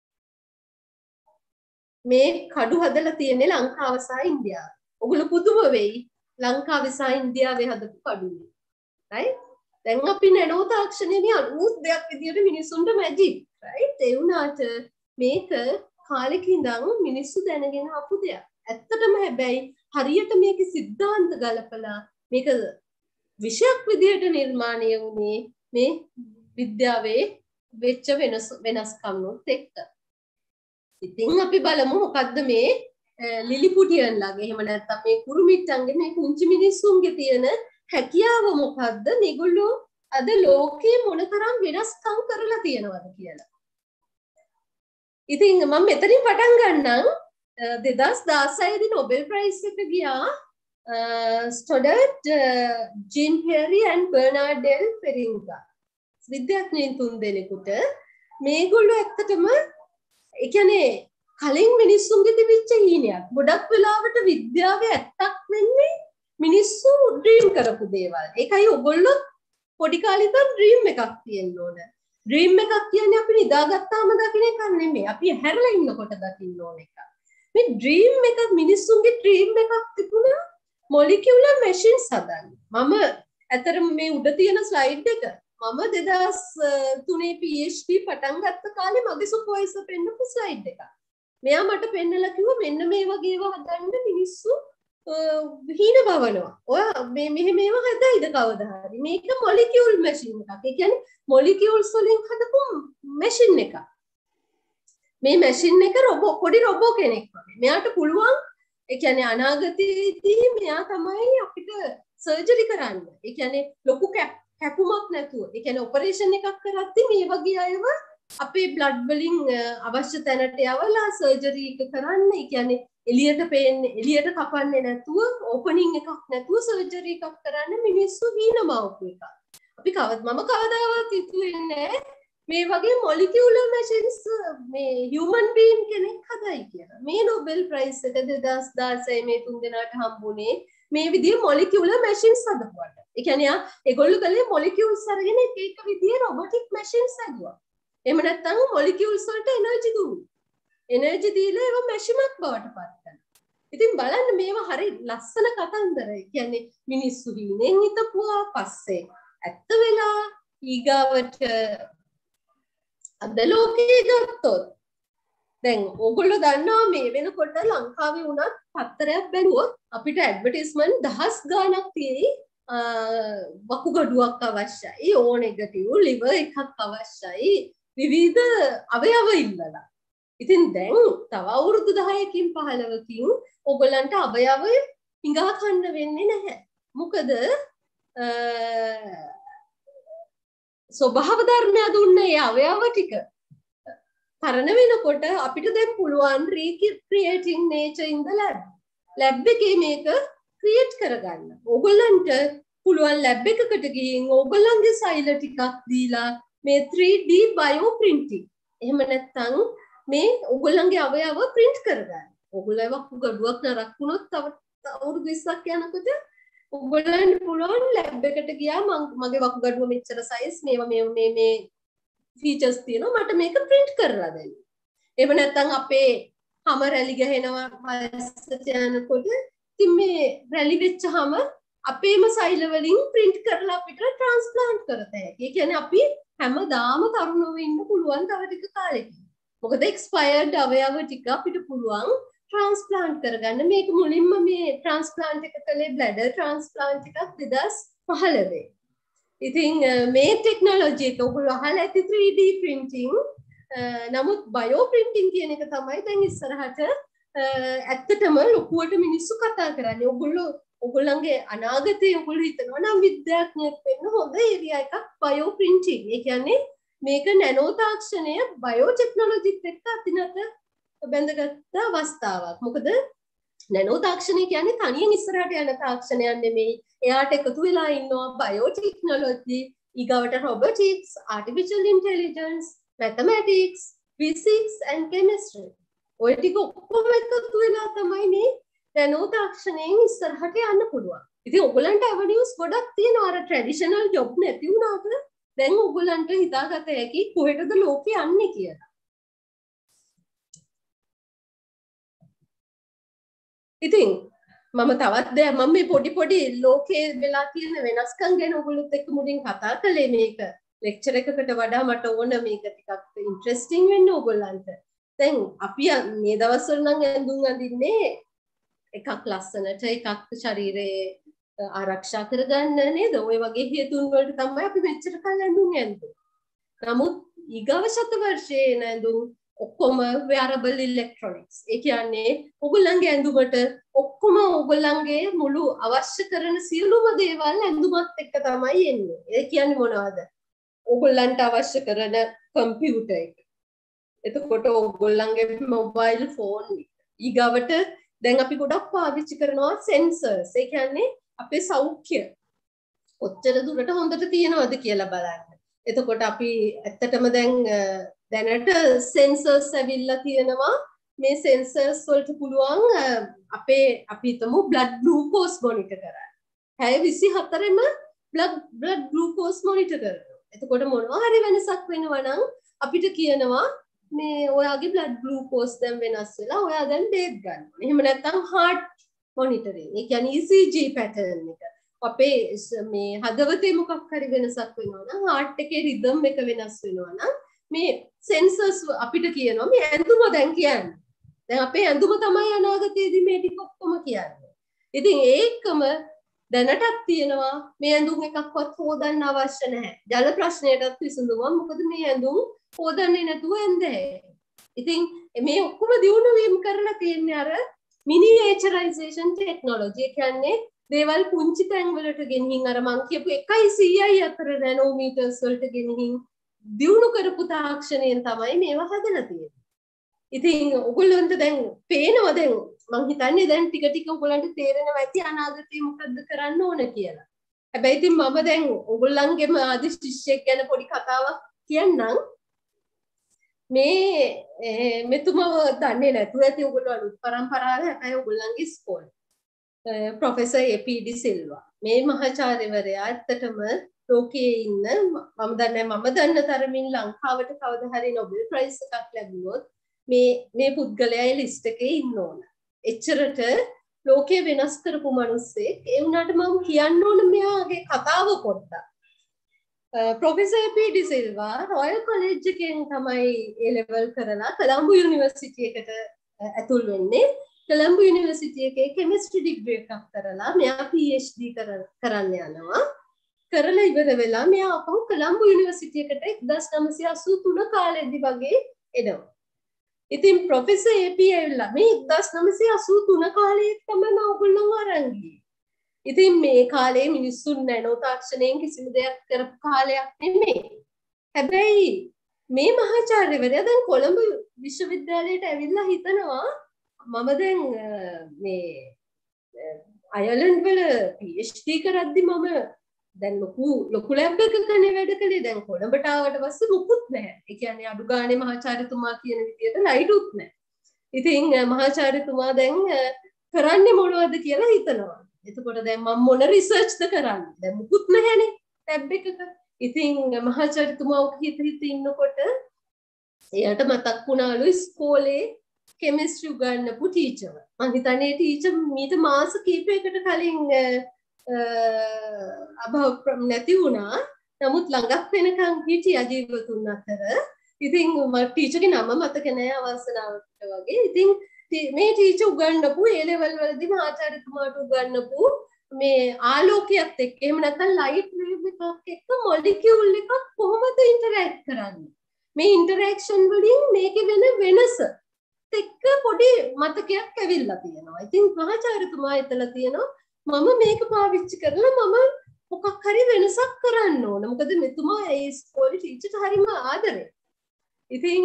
මේ කඩු හදලා තියෙන්නේ ලංකාව සහ ඉන්දියාව. ඔගොල්ලෝ පුදුම වෙයි ලංකාවේ සහ ඉන්දියාවේ හදපු කඩුවේ. right? දැන් අපි නැනෝ තාක්ෂණයේ අලුත් දෙයක් විදියට මිනිසුන්ට මැජික්. right? ඒ වුණාට මේක කාලෙක ඉඳන් මිනිස්සු දැනගෙන ආපු දෙයක්. ඇත්තටම හැබැයි හරියට මේකේ සිද්ධාන්ත ගලපලා මේක විෂයක් විදියට නිර්මාණය වුණේ මේ විද්‍යාවේ වෙච්ච වෙනස් වෙනස්කම්නුත් එක්ක. ඉතින් අපි බලමු මොකද්ද මේ ලිලිපුටියන් ළඟ එහෙම නැත්නම් මේ කුරුමිට්ටන්ගේ මේ කුංචි මිනිස්සුන්ගේ තියෙන හැකියාව මොකද්ද? මේගොල්ලෝ අද ලෝකේ මොනතරම් වෙනස්කම් කරලා තියෙනවද කියලා. ඉතින් මම මෙතනින් පටන් ගන්නම්. දෙදාස් දාසය දී නොබෙල් ප්‍රයිස් එක ගියා Stoddart Jean Pierre and Bernard ඩෙල් පෙරින්ගා විද්‍යාඥයින් තුන් දෙනෙකුට. මේගොල්ලෝ ඇත්තටම ඒ කියන්නේ කලින් මිනිස්සුන්ගේ තිබිච්ච හීනයක්. ගොඩක් වෙලාවට විද්‍යාවේ ඇත්තක් වෙන්නේ මිනිස්සු ඩ්‍රීම් කරපු දේවල්. ඒකයි ඔයගොල්ලෝ පොඩි කාලේ ඉඳන් ඩ්‍රීම් එකක් තියෙන්න ඕන. ඩ්‍රීම් එකක් කියන්නේ අපි නිදාගත්තාම දකින්න එකක් නෙමෙයි. අපි හැරලා ඉන්නකොට දකින්න ඕන එකක්. මේ ඩ්‍රීම් එක මිනිස්සුන්ගේ ඩ්‍රීම් එකක් තිබුණා මොලිකියුලර් මැෂින්ස් හදන්න. මම ඇතරම මේ උඩ තියෙන ස්ලයිඩ් එක මම දෙදහස් තුනේ PhD පටන් ගත්ත කාලේ මගේ සුපර්වයිසර් පෙන්නපු ස්ලයිඩ් එක. මෙයා මට පෙන්නලා කිව්වා මෙන්න මේ වගේ ඒවා හදන්න මිනිස්සු හීන බවනවා. ඔය මේ මෙහෙම ඒවා හදයිද කවදා හරි. මේක මොලිකියුල් මැෂින් එකක්. ඒ කියන්නේ මොලිකියුල්ස් වලින් හදපු මැෂින් එකක්. මේ මැෂින් එක රොබෝ පොඩි රොබෝ කෙනෙක් වගේ. මෙයාට පුළුවන් ඒ කියන්නේ අනාගතයේදී මෙයා තමයි අපිට සර්ජරි කරන්න. ඒ කියන්නේ ලොකු කැපුමක් නැතුව. ඒ කියන්නේ ඔපරේෂන් එකක් කරද්දී මේ වගේ අයව අපේ බ්ලඩ් වලින් අවශ්‍ය තැනට යවලා සර්ජරි එක කරන්න. ඒ කියන්නේ එළියට පේන්නේ එළියට කපන්නේ නැතුව ඕපනින් එකක් නැතුව සර්ජරි එකක් කරන්න මිනිස්සු හීනමවපු එක. අපි කවද මම කවදාවත් හිතුවේ නැහැ මේ වගේ මොලිකියුලර් මැෂින්ස් මේ හියුමන් බීන් කෙනෙක් හදයි කියලා. මේ නොබෙල් ප්‍රයිස් එක දෙදහස් දාසය මේ තුන් දෙනාට හම්බුනේ මේ විදිහේ මොලිකියුලර් මැෂින්ස් හදපුවට. ඒ කියන්නේ ඒගොල්ලෝ කලේ මොලිකියුල්ස් අරගෙන එක එක විදිහේ රොබොටික් මැෂින්ස් හදුවා. එහෙම නැත්නම් මොලිකියුල්ස් වලට එනර්ජි දුන්නා. එනර්ජි දීලා ඒව මැෂිමක් බවට පත් කරනවා. ඉතින් බලන්න මේවා හරි ලස්සන කතන්දර. ඒ කියන්නේ මිනිස්සු හිණෙන් හිටපුවා පස්සේ ඇත්ත වෙලා ඊගාවට අද ලෝකේ ගත්තොත් දැන් ඕගොල්ලෝ දන්නවා මේ වෙනකොට ලංකාවේ වුණත් පත්තරයක් බැලුවොත් අපිට ඇඩ්වර්ටයිස්මන්ට් දහස් ගාණක් තියෙයි. වකුගඩුවක් අවශ්‍යයි, O නෙගටිව් liver එකක් අවශ්‍යයි, විවිධ අවයව ඉල්ලලා. ඉතින් දැන් තව අවුරුදු දහයකින් පහළොවකින් ඔයගොල්ලන්ට අවයව හිඟා කන්න වෙන්නේ නැහැ. මොකද ස්වභාව ධර්මය දුන්න ඒ අවයව ටික කරන වෙනකොට අපිට දැන් පුළුවන් recreating nature in the lab. lab එකේ මේක ක්‍රියේට් කරගන්න. ඕගොල්ලන්ට පුළුවන් ලැබ් එකකට ගිහින් ඕගොල්ලන්ගේ සෛල ටිකක් දීලා මේ three D bio printing. එහෙම නැත්නම් මේ ඕගොල්ලන්ගේ අවයව print කරගන්න. ඕගොල්ලෝ වකුගඩුවක් නරක් වුණොත් තව අවුරුදු විස්සක් යනකොට ඕගොල්ලන්ට පුළුවන් ලැබ් එකට ගියා මගේ වකුගඩුව මෙච්චර size මේවා මේ මේ මේ features තියෙනවා මට මේක print කරලා දෙන්න. එහෙම නැත්නම් අපේ හැම රැලි ගහනවා වයසට යනකොට ඉතින් මේ රැලි වෙච්චාම අපේම සෛල වලින් print කරලා අපිට transplant කරත හැකි. ඒ කියන්නේ අපි හැමදාම තරුණව ඉන්න පුළුවන් තව ටික කාලෙකින්. මොකද expired අවයව ටික අපිට පුළුවන් transplant කරගන්න. මේක මුලින්ම මේ transplant එක කළේ bladder transplant එකක් දෙදහස් පහළොවේ. ඉතින් මේ technology එක ඔයගොල්ලෝ අහලා ඇති three D printing. නමුත් bio printing කියන එක තමයි දැන් ඉස්සරහට ඇත්තටම ලොකුවට මිනිස්සු කතා කරන්නේ. ඔයගොල්ලෝ ඔයගොල්ලන්ගේ අනාගතේ ඔයගොල්ලෝ හිතනවා නම් විද්‍යාඥයෙක් වෙන්න හොඳ ඒරියා එකක් bio printing. ඒ කියන්නේ මේක නැනෝ තාක්ෂණය bio technologyත් එක්ක අතිනත බැඳගත් අවස්ථාවක්. මොකද නැනෝ තාක්ෂණය කියන්නේ තනියෙන් ඉස්සරහට යන තාක්ෂණයක් නෙමෙයි. එයාට එකතු වෙලා ඉන්නවා bio technology, ඊගවට robotics, artificial intelligence, mathematics, physics and chemistry. ඔය ටික ඔක්කොම එකතු වෙලා තමයි මේ නැනෝ තාක්ෂණයෙන් ඉස්සරහට යන්න පුළුවන්. ඉතින් ඔයගලන්ට avenues ගොඩක් තියෙනවා. අර traditional job නැති වුණාට දැන් ඔයගලන්ට හිතාගත හැකි කොහෙටද ලෝකේ යන්නේ කියලා. ඉතින් මම තවත් දැන් මම මේ පොඩි පොඩි ලෝකේ වෙලා තියෙන වෙනස්කම් ගැන ඔයගොල්ලොත් එක්ක මුලින් කතා කළේ. මේක ලෙක්චර් එකකට වඩා මට ඕන මේක ටිකක් ඉන්ටරෙස්ටිං වෙන්න ඔයගොල්ලන්ට. දැන් අපි මේ දවස්වල නම් ඇඳුම් අඳින්නේ එකක් ලස්සනට එකක් ශරීරයේ ආරක්ෂා කරගන්න නේද? ওই වගේ හේතුන් වලට තමයි අපි මෙච්චර කල් ඇඳුම් ඇඳුනේ. නමුත් ඊගව ශතවර්ෂයේ එන ඇඳුම් ඔක්කොම wearable electronics. ඒ කියන්නේ ඔයගොල්ලන්ගේ ඇඳුමට ඔක්කොම ඔයගොල්ලන්ගේ මුළු අවශ්‍ය කරන සියලුම දේවල් ඇඳුමත් එක්ක තමයි එන්නේ. ඒ කියන්නේ මොනවද? ඔයගොල්ලන්ට අවශ්‍ය කරන කම්පියුටර් එක. එතකොට ඔයගොල්ලන්ගේ මොබයිල් ෆෝන් එක. ඊගවට දැන් අපි ගොඩක් පාවිච්චි කරනවා sensors. ඒ කියන්නේ අපේ සෞඛ්‍ය ඔච්චර දුරට හොඳට තියෙනවද කියලා බලන්න. එතකොට අපි ඇත්තටම දැන් දැනට sensors ඇවිල්ලා තියෙනවා. මේ sensors වලට පුළුවන් අපේ අපි හිතමු blood glucose monitor කරන්න. පැය විසිහතරෙම blood blood glucose monitor කරනවා. එතකොට මොනවා හරි වෙනසක් වෙනවා නම් අපිට කියනවා මේ ඔයාගේ blood glucose දැන් වෙනස් වෙලා ඔයා දැන් බේත් ගන්න ඕනේ. එහෙම නැත්නම් heart monitoring. ඒ කියන්නේ E C G pattern එක. අපේ මේ හදවතේ මොකක් හරි වෙනසක් වෙනවා නම් heart එකේ rhythm එක වෙනස් වෙනවා නම් මේ sensors අපිට කියනවා මේ ඇඳුම දැන් කියන්නේ. දැන් අපේ ඇඳුම තමයි අනාගතයේදී මේ ටික ඔක්කොම කියන්නේ. ඉතින් ඒකම දැනටත් තියෙනවා මේ ඇඳුම් එකක්වත් හොදන්න අවශ්‍ය නැහැ. ජල ප්‍රශ්නයටත් විසඳුමක්. මොකද මේ ඇඳුම් හොදන්නේ නැතුව එන්නේ. ඉතින් මේ ඔක්කොම දියුණු වීම කරලා තියෙන්නේ අර miniaturization technology. ඒ කියන්නේ දේවල් පුංචි තැන් වලට ගෙනිහින් අර මං කියපු එකයි සීයයි අතර නැනෝමීටර්ස් වලට ගෙනිහින් දියුණු කරපු තාක්ෂණයෙන් තමයි මේවා හදලා තියෙන්නේ. ඉතින් ඔයගොල්ලන්ට දැන් පේනවා දැන් මං හිතන්නේ දැන් ටික ටික ඔයගොල්ලන්ට තේරෙනවා ඇති අනාගතේ මොකද්ද කරන්න ඕන කියලා. හැබැයි ඉතින් මම දැන් ඔයගොල්ලන්ගේම ආදි ශිෂ්‍යෙක් ගැන පොඩි කතාවක් කියන්නම්. මේ මෙතුමව දන්නේ නැතුව ඇති ඔයගොල්ලෝ අලුත් පරම්පරාවේ හැබැයි ඔයගොල්ලන්ගේ school professor A P de Silva මේ මහාචාර්යවරයා ඇත්තටම ලෝකයේ ඉන්න මම දන්නේ මම දන්න තරමින් ලංකාවට කවදා හරි නොබෙල් ප්‍රයිස් එකක් ලැබුණොත් මේ මේ පුද්ගලයාගේ ලිස්ට් එකේ ඉන්න ඕන. එච්චරට ලෝකයේ වෙනස් කරපු මිනිස්සෙක්. ඒ වුණාට මම කියන්න ඕන මෙයාගේ කතාව පොඩ්ඩක්. Professor A P de Silva Royal college එකෙන් තමයි ඒ ලෙවල් කරලා කොළඹ යුනිවර්සිටි එකට ඇතුල් වෙන්නේ. කොළඹ යුනිවර්සිටි එකේ කෙමිස්ට්‍රි ඩිග්‍රී එකක් කරලා මෙයා පී එච් ඩී කරන්න යනවා. කරලා ඉවර වෙලා මෙයා අපහු කොළඹ යුනිවර්සිටි එකට එක්දාස් නවසිය අසූ තුන කාලෙදි වගේ එනවා. ඉතින් ප්‍රොෆෙසර් ඒ පී ඇවිල්ලා මේ එක්දාස් නවසිය අසූ තුන කාලේ තමයි මම ඔයගොල්ලෝ අරන් ගියේ. ඉතින් මේ කාලේ මිනිස්සුන් නැනෝ තාක්ෂණයෙන් කිසිම දෙයක් කරපු කාලයක් නෙමෙයි. හැබැයි මේ මහාචාර්යවරයා දැන් කොළඹ විශ්වවිද්‍යාලයට ඇවිල්ලා හිතනවා මම දැන් මේ අයර්ලන්ඩ් වල පී එච් ඩී කරද්දි මම දැන් ලොකු ලොකු ලැබ් එකකනේ වැඩ කළේ. දැන් කොළඹට ආවට පස්සේ මුකුත් නැහැ. ඒ කියන්නේ අඩු ගානේ මහාචාර්යතුමා කියන විදියට ලයිටුත් නැහැ. ඉතින් මහාචාර්යතුමා දැන් කරන්නේ මොනවද කියලා හිතනවා. එතකොට දැන් මම මොන රිසර්ච්ද කරන්නේ? දැන් මුකුත් නැහැනේ ලැබ් එකක. ඉතින් මහාචාර්යතුමා ඔක හිත හිත ඉන්නකොට එයාට මතක් වුණාලු ඉස්කෝලේ කෙමිස්ට්‍රි උගන්වපු ටීචර්. මම හිතන්නේ ටීචර් මීට මාස කිහිපයකට කලින් අභව නැති වුණා. නමුත් ළඟක් වෙනකන් හිටියා ජීවතුන් අතර. ඉතින් මම ටීචර්ගේ නම මතක නැහැ අවසනාවට වගේ. ඉතින් මේ ටීචර් උගන්වපු ඒ ලෙවල් වලදී මහාචාර්යතුමාට උගන්වපු මේ ආලෝකයත් එක්ක එහෙම නැත්නම් ලයිට් වේව් එකක් එක්ක මොලිකියුල් එකක් කොහොමද ඉන්ටරැක්ට් කරන්නේ? මේ ඉන්ටරැක්ෂන් වලින් මේකේ වෙන වෙනස එක්ක පොඩි මතකයක් ඇවිල්ලා තියෙනවා. ඉතින් මහාචාර්යතුමා හිතලා තියෙනවා මම මේක පාවිච්චි කරලා මම මොකක් හරි වෙනසක් කරන්න ඕන. මොකද මෙතුමා ඒ ඉස්කෝලේ ටීචර්ට හරිම ආදරේ. ඉතින්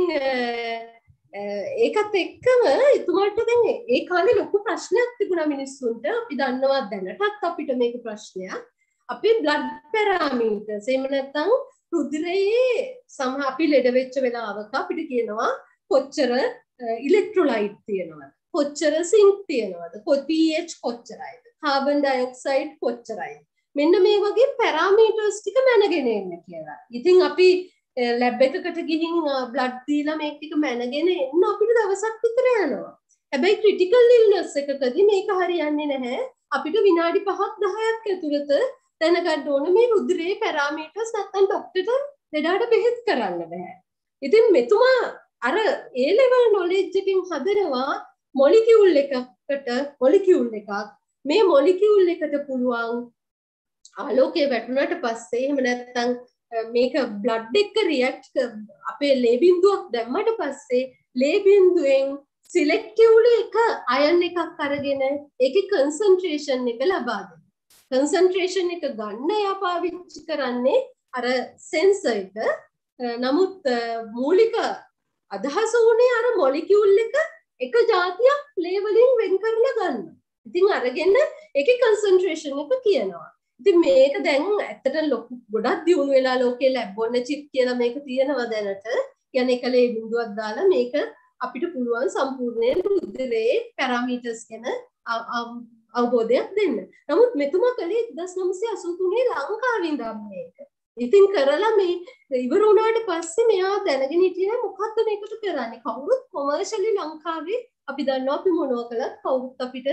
ඒකත් එක්කම එතුමාට දැන් ඒ කාලේ ලොකු ප්‍රශ්නයක් තිබුණා මිනිස්සුන්ට. අපි දන්නවා දැනටත් අපිට මේක ප්‍රශ්නයක්. අපේ බ්ලඩ් පැරාමීටර්ස් එහෙම නැත්නම් රුධිරයේ සමහ අපි ලෙඩ වෙච්ච වෙලාවක අපිට කියනවා කොච්චර ඉලෙක්ට්‍රොලයිට් තියෙනවද? කොච්චර සිංක් තියෙනවද? pH කොච්චරයිද? කාබන් ඩයොක්සයිඩ් කොච්චරයිද? මෙන්න මේ වගේ පැරාමීටර්ස් ටික මැනගෙන එන්න කියලා. ඉතින් අපි ලැබ් එකකට ගිහින් බ්ලඩ් දීලා මේක ටික මැනගෙන එන්න අපිට දවසක් විතර යනවා. හැබැයි ක්‍රිටිකල් ඉල්නස් එකකදී මේක හරියන්නේ නැහැ. අපිට විනාඩි පහක් දහයක් ඇතුළත දැනගන්න ඕන මේ රුධිරයේ පැරාමීටර්ස් නැත්තම් ડોක්ටර්ට ලෙඩාට බෙහෙත් කරන්න බෑ. ඉතින් මෙතුමා අර ඒ ලෙවල් නොලෙජ් එකකින් හදනවා මොලිකියුල් එකකට මොලිකියුල් එකක් මේ මොලිකියුල් එකට පුළුවන් ආලෝකය වැටුණාට පස්සේ එහෙම නැත්තම් මේක බ්ලඩ් එක රියැක්ට් අපේ ලේ බිඳුවක් දැම්මට පස්සේ ලේ බිඳුවෙන් සිලෙක්ටිව්ලි එක අයන් එකක් අරගෙන ඒකේ කන්සන්ට්‍රේෂන් එක ලබා දෙනවා. කන්සන්ට්‍රේෂන් එක ගන්න එයා පාවිච්චි කරන්නේ අර සෙන්සර් එක. නමුත් මූලික අදහස උනේ අර මොලිකියුල් එක එක જાතියක් ලේ වලින් වෙන් කරලා ගන්න. ඉතින් අරගෙන ඒකේ කන්සන්ට්‍රේෂන් එක කියනවා. ඉතින් මේක දැන් ඇත්තට ලොකු ගොඩක් දියුණු වෙලා ලෝකේ ලැබ් ඔන්න චිප් කියලා මේක තියෙනවා දැනට. කියන්නේ එක ලේ බිඳුවක් දාලා මේක අපිට පුළුවන් සම්පූර්ණයෙන් රුධිරයේ පැරාමීටර්ස් ගැන අවබෝධයක් දෙන්න. නමුත් මෙතුමා කලේ එක්දාස් නවසිය අසූ තුනේ ලංකාවේ ඉඳන් මේක. ඉතින් කරලා මේ ඉවර වුණාට පස්සේ මෙයා දැනගෙන හිටියේ මොකද්ද මේකට කරන්නේ? කවුරුත් කොමර්ෂලි ලංකාවේ අපි දන්නවා අපි මොනවා කළත් කවුරුත් අපිට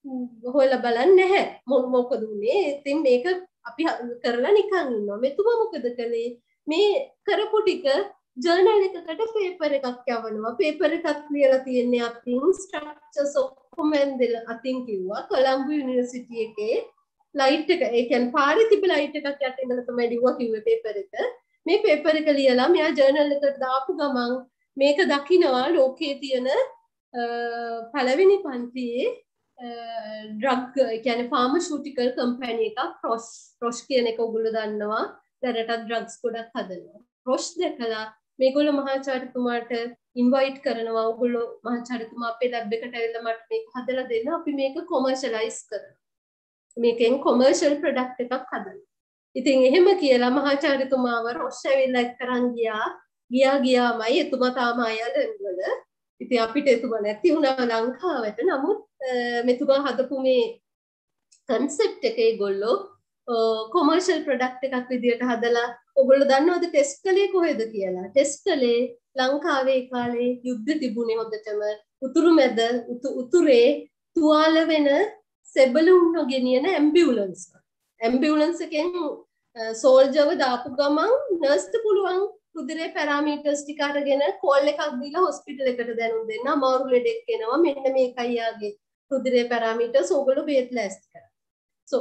හොයලා බලන්නේ නැහැ. මොකද උනේ? ඉතින් මේක අපි කරලා නිකන් ඉන්නවා. මෙතුමා මොකද කළේ? මේ කරපු ටික ජර්නල් එකකට පේපර් එකක් යවනවා. පේපර් එකක් ලියලා තියෙන්නේ අතින් ස්ට්‍රක්චර්ස් ඔෆ් කොමෙන්ඩල් අතින් කිව්වා. කොළඹ යුනිවර්සිටි එකේ ලයිට් එක ඒ කියන්නේ පාරේ තිබ්බ ලයිට් එකක් යට ඉඳලා තමයි ලිව්වා කිව්වේ පේපර් එක. මේ පේපර් එක ලියලා මෙයා ජර්නල් එකට දාපු ගමන් මේක දකින්නවා ලෝකයේ තියෙන පළවෙනි පන්තියේ ඩ්‍රග් කියන්නේ ෆාමසිටිකල් කම්පැනි එකක් ප්‍රොස් ප්‍රොස් කියන එක ඔයගොල්ලෝ දන්නවා දැනටත් ඩ්‍රග්ස් ගොඩක් හදනවා. ප්‍රොස් දැකලා මේගොල්ලෝ මහාචාර්යතුමාට ඉන්වයිට් කරනවා ඔයගොල්ලෝ මහාචාර්යතුමා අපේ ලැබ් එකට ඇවිල්ලා මට මේක හදලා දෙන්න අපි මේක කොමර්ෂියලයිස් කරනවා. මේකෙන් කොමර්ෂියල් ප්‍රොඩක්ට් එකක් හදනවා. ඉතින් එහෙම කියලා මහාචාර්යතුමාව රොස් ඇවිල්ලා එක්කරන් ගියා. ගියා ගියාමයි එතුමා තාම අයර්ලන්ඩ් වල. ඉතින් අපිට එතුමා නැති වුණා ලංකාවට. නමුත් මෙතුමා හදපු මේ කන්සෙප්ට් එක ඒගොල්ලෝ කොමර්ෂියල් ප්‍රොඩක්ට් එකක් විදියට හදලා ඔයගොල්ලෝ දන්නවද ටෙස්ට් කළේ කොහෙද කියලා? ටෙස්ට් කළේ ලංකාවේ කාලේ යුද්ධ තිබුණේ හොඳටම උතුරු මැද උතුරේ තුවාල වෙන සෙබළුන් ගෙනියන ඇම්බියුලන්ස්. ඇම්බියුලන්ස් එකෙන් සෝල්ජර්ව දාපු ගමන් නර්ස්ට පුළුවන් රුධිරේ පැරාමීටර්ස් ටික අරගෙන කෝල් එකක් දීලා හොස්පිටල් එකට දැනුම් දෙන්න. අමාරු ලෙඩෙක් එනවා මෙන්න මේකයි යාගේ රුධිරේ පැරාමීටර්ස් ඕගොල්ලෝ බේත් ලෑස්ති කරා. so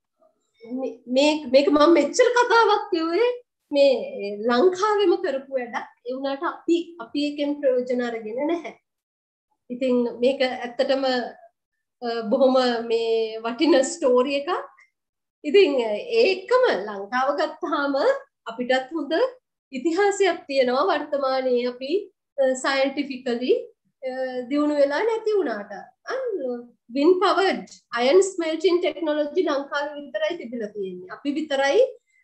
මේ මේක මම මෙච්චර කතාවක් කිව්වේ මේ ලංකාවෙම කරපු වැඩක්. ඒ වුණාට අපි අපි එකෙන් ප්‍රයෝජන අරගෙන නැහැ. ඉතින් මේක ඇත්තටම බොහොම මේ වටින ස්ටෝරි එකක්. ඉතින් ඒකම ලංකාව ගත්තාම අපිටත් හොඳ ඉතිහාසයක් තියෙනවා වර්තමානයේ අපි සයන්ටිෆිකලි දියුණු වෙලා නැති වුණාට. wind powered iron smelting technology ලංකාවේ විතරයි තිබිලා තියෙන්නේ. අපි විතරයි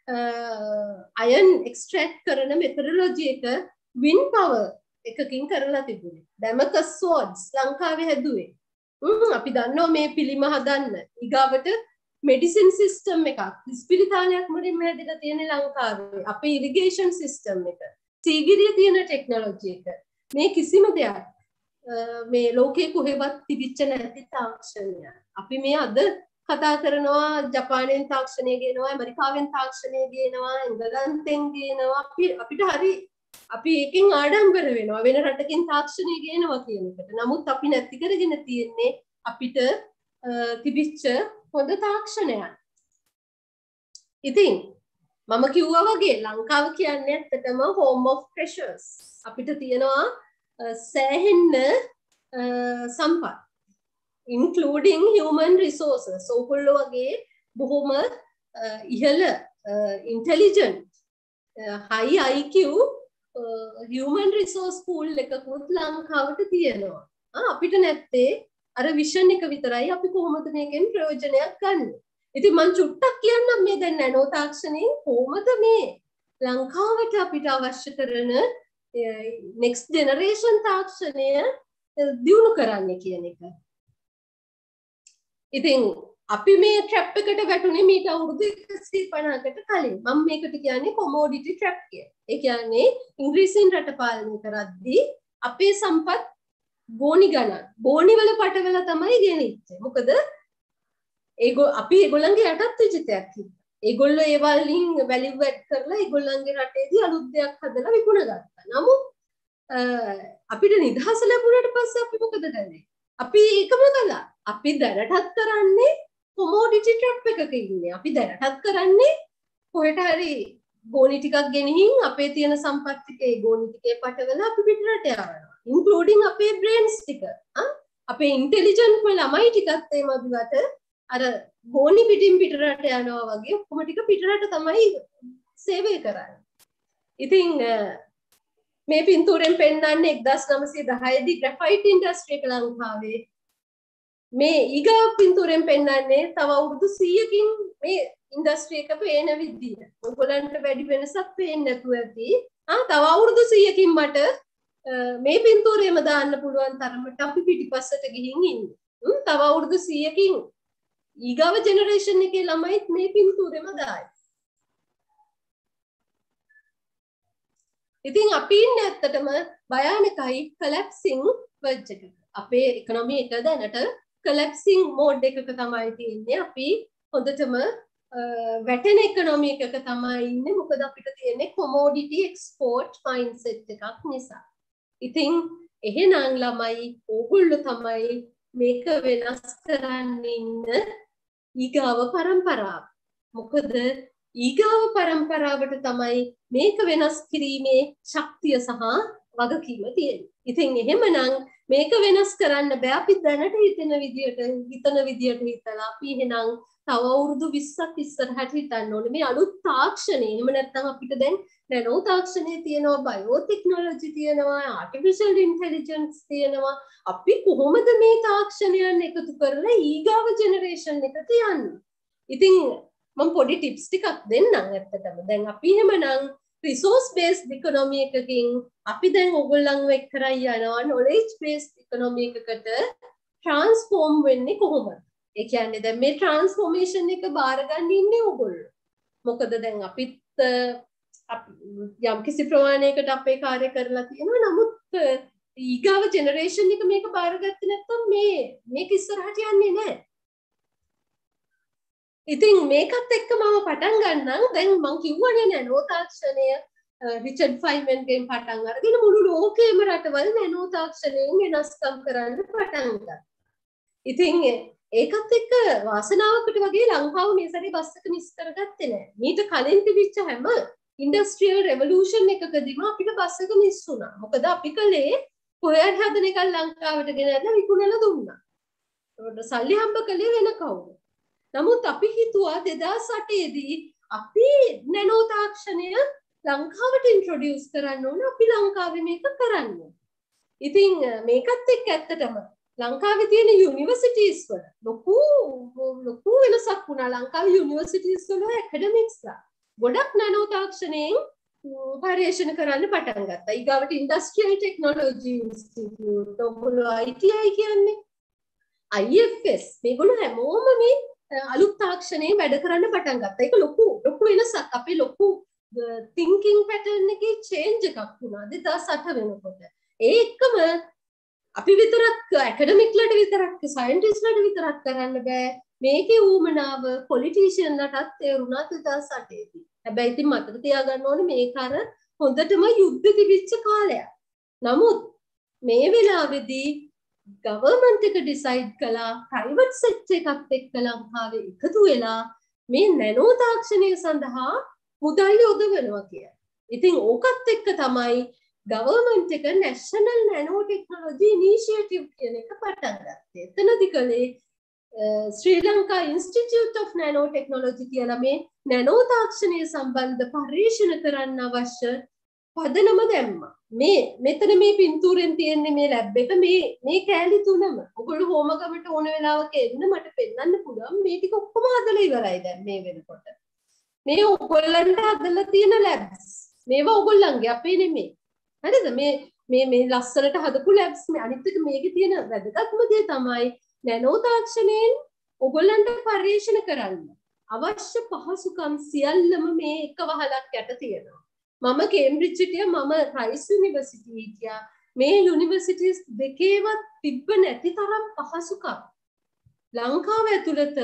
iron extract කරන methodology එක wind power එකකින් කරලා තිබුණේ. Damascus swords ලංකාවේ හැදුවේ. අපි දන්නවා මේ පිළිම හදන්න. ඊගාවට මෙඩිසින් සිස්ටම් එකක් ස්පිරිතාලයක් මුලින්ම හැදලා තියෙන ලංකාවේ. අපේ ඉරිගේෂන් සිස්ටම් එක. සීගිරිය තියෙන ටෙක්නොලොජි එක. මේ කිසිම දෙයක් මේ ලෝකයේ කොහෙවත් තිබිච්ච නැති තාක්ෂණයක්. අපි මේ අද කතා කරනවා ජපානයෙන් තාක්ෂණය ගේනවා, ඇමරිකාවෙන් තාක්ෂණය ගේනවා, ඉංගලන්තෙන් ගේනවා. අපි අපිට හරි අපි එකෙන් ආඩම්බර වෙනවා වෙන රටකින් තාක්ෂණය ගේනවා කියන එකට. නමුත් අපි නැති කරගෙන තියෙන්නේ අපිට තිබිච්ච හොඳ තාක්ෂණයක්. ඉතින් මම කිව්වා වගේ ලංකාව කියන්නේ ඇත්තටම home of treasures. අපිට තියෙනවා සෑහෙන්න සම්පත් including human resources. ඕගොල්ලෝ වගේ බොහොම ඉහළ intelligent high I Q human resource pool එකකුත් ලංකාවට තියෙනවා. අපිට නැත්තේ අර විෂන් එක විතරයි. අපි කොහොමද මේකෙන් ප්‍රයෝජනයක් ගන්න? ඉතින් මම චුට්ටක් කියන්නම් මේ දැන් නැනෝ තාක්ෂණයෙන් කොහොමද මේ ලංකාවට අපිට අවශ්‍ය කරන next generation තාක්ෂණය දියුණු කරන්න කියන එක. ඉතින් අපි මේ ට්‍රැප් එකට වැටුනේ මීට අවුරුදු එකසිය පනහකට කලින්. මම මේකට කියන්නේ කොමෝඩිටි ට්‍රැප් කියලා. ඒ කියන්නේ ඉංග්‍රීසියෙන් රට පාලනය කරද්දී අපේ සම්පත් ගෝනි ගණන් ගෝනි වල පටවල තමයි ගෙනිච්චේ. මොකද ඒගොල්ලෝ අපි ඒගොල්ලන්ගේ යටත් විජිතයක් හිටියා. ඒගොල්ලෝ ඒ වලින් වැලියු ඇඩ් කරලා ඒගොල්ලන්ගේ රටේදී අලුත් දෙයක් හදලා විකුණගත්තා. නමුත් අපිට නිදහස ලැබුණාට පස්සේ අපි මොකද කරන්නේ? අපි ඒකම කළා. අපි දැනටත් කරන්නේ කොමෝඩිටි ට්‍රැප් එකක ඉන්නේ. අපි දැනටත් කරන්නේ කොහෙට හරි ගෝනි ටිකක් ගෙනihin අපේ තියෙන සම්පත් ටිකේ ගෝනි ටිකේ පටවල අපි පිටරට යවනවා. including අපේ brains ටික. අපේ intelligent ළමයි ටිකත් ඒ මදිවට අර ගෝනි පිටින් පිටරට යනවා වගේ ඔක්කොම ටික පිටරට තමයි සේවය කරන්නේ. ඉතින් මේ පින්තූරෙන් පෙන්නන්නේ එක්දාස් නවසිය දහය දී ග්‍රැෆයිට් ඉන්ඩස්ට්‍රි එක ලංකාවේ. මේ ඊගා පින්තූරෙන් පෙන්නන්නේ තව අවුරුදු සීයකින් මේ ඉන්ඩස්ට්‍රි එක පේන විදිය. ඔයගොල්ලන්ට වැඩි වෙනසක් පේන්නේ නැතුව ඇති. ආ තව අවුරුදු සීයකින් මට මේ පින්තූරෙම දාන්න පුළුවන් තරමට අපි පිටිපස්සට ගිහින් ඉන්නේ. තව අවුරුදු සීයකින් ඊගාව ජෙනරේෂන් එකේ ළමයිත් මේ පින්තූරෙම දායි. ඉතින් අපි ඉන්නේ ඇත්තටම භයානකයි collapsing verge එකක. අපේ economy එක දැනට collapsing mode එකක තමයි තියෙන්නේ. අපි හොඳටම වැටෙන economy එකක තමයි ඉන්නේ. මොකද අපිට තියෙන්නේ commodity export mindset එකක් නිසා. ඉතින් එහෙනම් ළමයි ඕගොල්ලෝ තමයි මේක වෙනස් කරන්න ඉන්න ඊගාව පරම්පරාව. මොකද ඊගාව පරම්පරාවට තමයි මේක වෙනස් කිරීමේ ශක්තිය සහ වගකීම තියෙන්නේ. ඉතින් එහෙමනම් මේක වෙනස් කරන්න බෑ. අපි දැනට හිතන විදියට හිතන විදියට හිතලා අපි එහෙනම් තව අවුරුදු විස්සක් ඉස්සරහට හිතන්න ඕනේ. මේ අලුත් තාක්ෂණය. එහෙම නැත්නම් අපිට දැන් නැනෝ තාක්ෂණය තියෙනවා, බයෝ ටෙක්නොලොජි තියෙනවා, ආටිෆිෂල් ඉන්ටෙලිජන්ස් තියෙනවා. අපි කොහොමද මේ තාක්ෂණයන් එකතු කරලා ඊගාව ජෙනරේෂන් එකට යන්නේ? ඉතින් මම පොඩි ටිප්ස් ටිකක් දෙන්නම් ඇත්තටම. දැන් අපි එහෙමනම් resource based economy එකකින් අපි දැන් ඔයගොල්ලන්ව එක් කරන් යනවා knowledge based economy එකකට transform වෙන්නේ කොහොමද? ඒ කියන්නේ දැන් මේ transformation එක බාර ගන්න ඉන්නේ ඔයගොල්ලෝ. මොකද දැන් අපිත් යම් කිසි ප්‍රමාණයකට අපේ කාර්ය කරලා තියෙනවා. නමුත් ඊගාව ජෙනරේෂන් එක මේක බාරගත්තේ නැත්නම් මේ මේක ඉස්සරහට යන්නේ නැහැ. ඉතින් මේකත් එක්ක මම පටන් ගන්නම්. දැන් මම කිව්වනේ නැනෝ තාක්ෂණය රිචඩ් ෆයිමන්ගෙන් පටන් අරගෙන මුළු ලෝකෙම රටවල් නැනෝ තාක්ෂණයෙන් වෙනස්කම් කරන්න පටන් ගත්තා. ඉතින් ඒකත් එක්ක වාසනාවකට වගේ ලංකාව මේ සැරේ බස් එක මිස් කරගත්තේ නැහැ. මීට කලින් තිබිච්ච හැම ඉන්ඩස්ට්‍රියල් රෙවොලූෂන් එකකදීම අපිට බස් එක මිස් වුණා. මොකද අපි කලේ කොහෙන් හදන එක ලංකාවට ගෙනල්ලා විකුණලා දුන්නා. ඒකට සල්ලි හම්බ කළේ වෙන කවුද? නමුත් අපි හිතුවා දෙදාස් අටේ දී අපි නැනෝ තාක්ෂණය ලංකාවට ඉන්ට්‍රොඩියුස් කරන්න ඕන. අපි ලංකාවේ මේක කරන්න. ඉතින් මේකත් එක්ක ඇත්තටම ලංකාවේ තියෙන යුනිවර්සිටිස් වල ලොකු ලොකු වෙනසක් වුණා. ලංකාවේ යුනිවර්සිටිස් වල ඇකඩමික්ස්ලා ගොඩක් නැනෝ තාක්ෂණයෙන් පර්යේෂණ කරන්න පටන් ගත්තා. ඊගාවට ඉන්ඩස්ට්‍රියල් ටෙක්නොලොජි ඉන්ස්ටිටියුට්, ඔයගොල්ලෝ I T I කියන්නේ, I F S, මේගොල්ලෝ හැමෝම මේ අලුත් තාක්ෂණයෙන් වැඩ කරන්න පටන් ගත්තා. ඒක ලොකු ලොකු වෙනසක්. අපේ ලොකු thinking pattern එකේ change එකක් වුණා දෙදාස් අට වෙනකොට. ඒ එක්කම අපි විතරක් ඇකඩමික්ලට විතරක් සයන්ටිස්ට්ලට විතරක් කරන්න බෑ. මේකේ ඌමනාව පොලිටිෂියන්ලටත් තේරුණා දෙදාස් අටේ දී. හැබැයි ඉතින් මතක තියාගන්න ඕනේ මේක අර හොඳටම යුද්ධ තිබිච්ච කාලයක්. නමුත් මේ වෙලාවේදී ගවර්න්මන්ට් එක ඩිසයිඩ් කළා ප්‍රයිවට් සෙක්ටර් එකත් එක්ක ලංකාවේ එකතු වෙලා මේ නැනෝ තාක්ෂණය සඳහා මුදල් යොදවනවා කියලා. ඉතින් ඕකත් එක්ක තමයි ගවර්න්මන්ට් එක නැෂනල් නැනෝ ටෙක්නොලොජි ඉනිෂියේටිව් කියන එක පටන් ගත්තේ. එතනදී කලේ Sri Lanka institute of nanotechnology කියලා මේ නැනෝ තාක්ෂණය සම්බන්ධ පරීක්ෂණ කරන්න අවශ්‍ය පදනම දැම්මා. මේ මෙතන මේ පින්තූරෙන් තියෙන්නේ මේ ලැබ් එක මේ මේ කෑලි තුනම. ඔයගොල්ලෝ හෝමගමට ඕන වෙලාවක එන්න මට පෙන්නන්න පුළුවන්. මේ ටික ඔක්කොම හදලා ඉවරයි දැන් මේ වෙනකොට. මේ ඔයගොල්ලන්ට හදලා තියෙන ලැබ්ස්. මේවා ඔයගොල්ලන්ගේ අපේ නෙමෙයි. හරිද? මේ මේ මේ ලස්සනට හදපු ලැබ්ස්. මේ අනිත් එක මේකේ තියෙන වැදගත්ම දේ තමයි නැනෝ තාක්ෂණයෙන් ඔයගොල්ලන්ට පරීක්ෂණ කරන්න අවශ්‍ය පහසුකම් සියල්ලම මේ එක වහලක් යට තියෙනවා. මම කේම්බ්‍රිජ් හිටියා, මම රයිස් යුනිවර්සිටි හිටියා. මේ යුනිවර්සිටිස් දෙකේවත් තිබ්බ නැති තරම් පහසුකම් ලංකාව ඇතුළත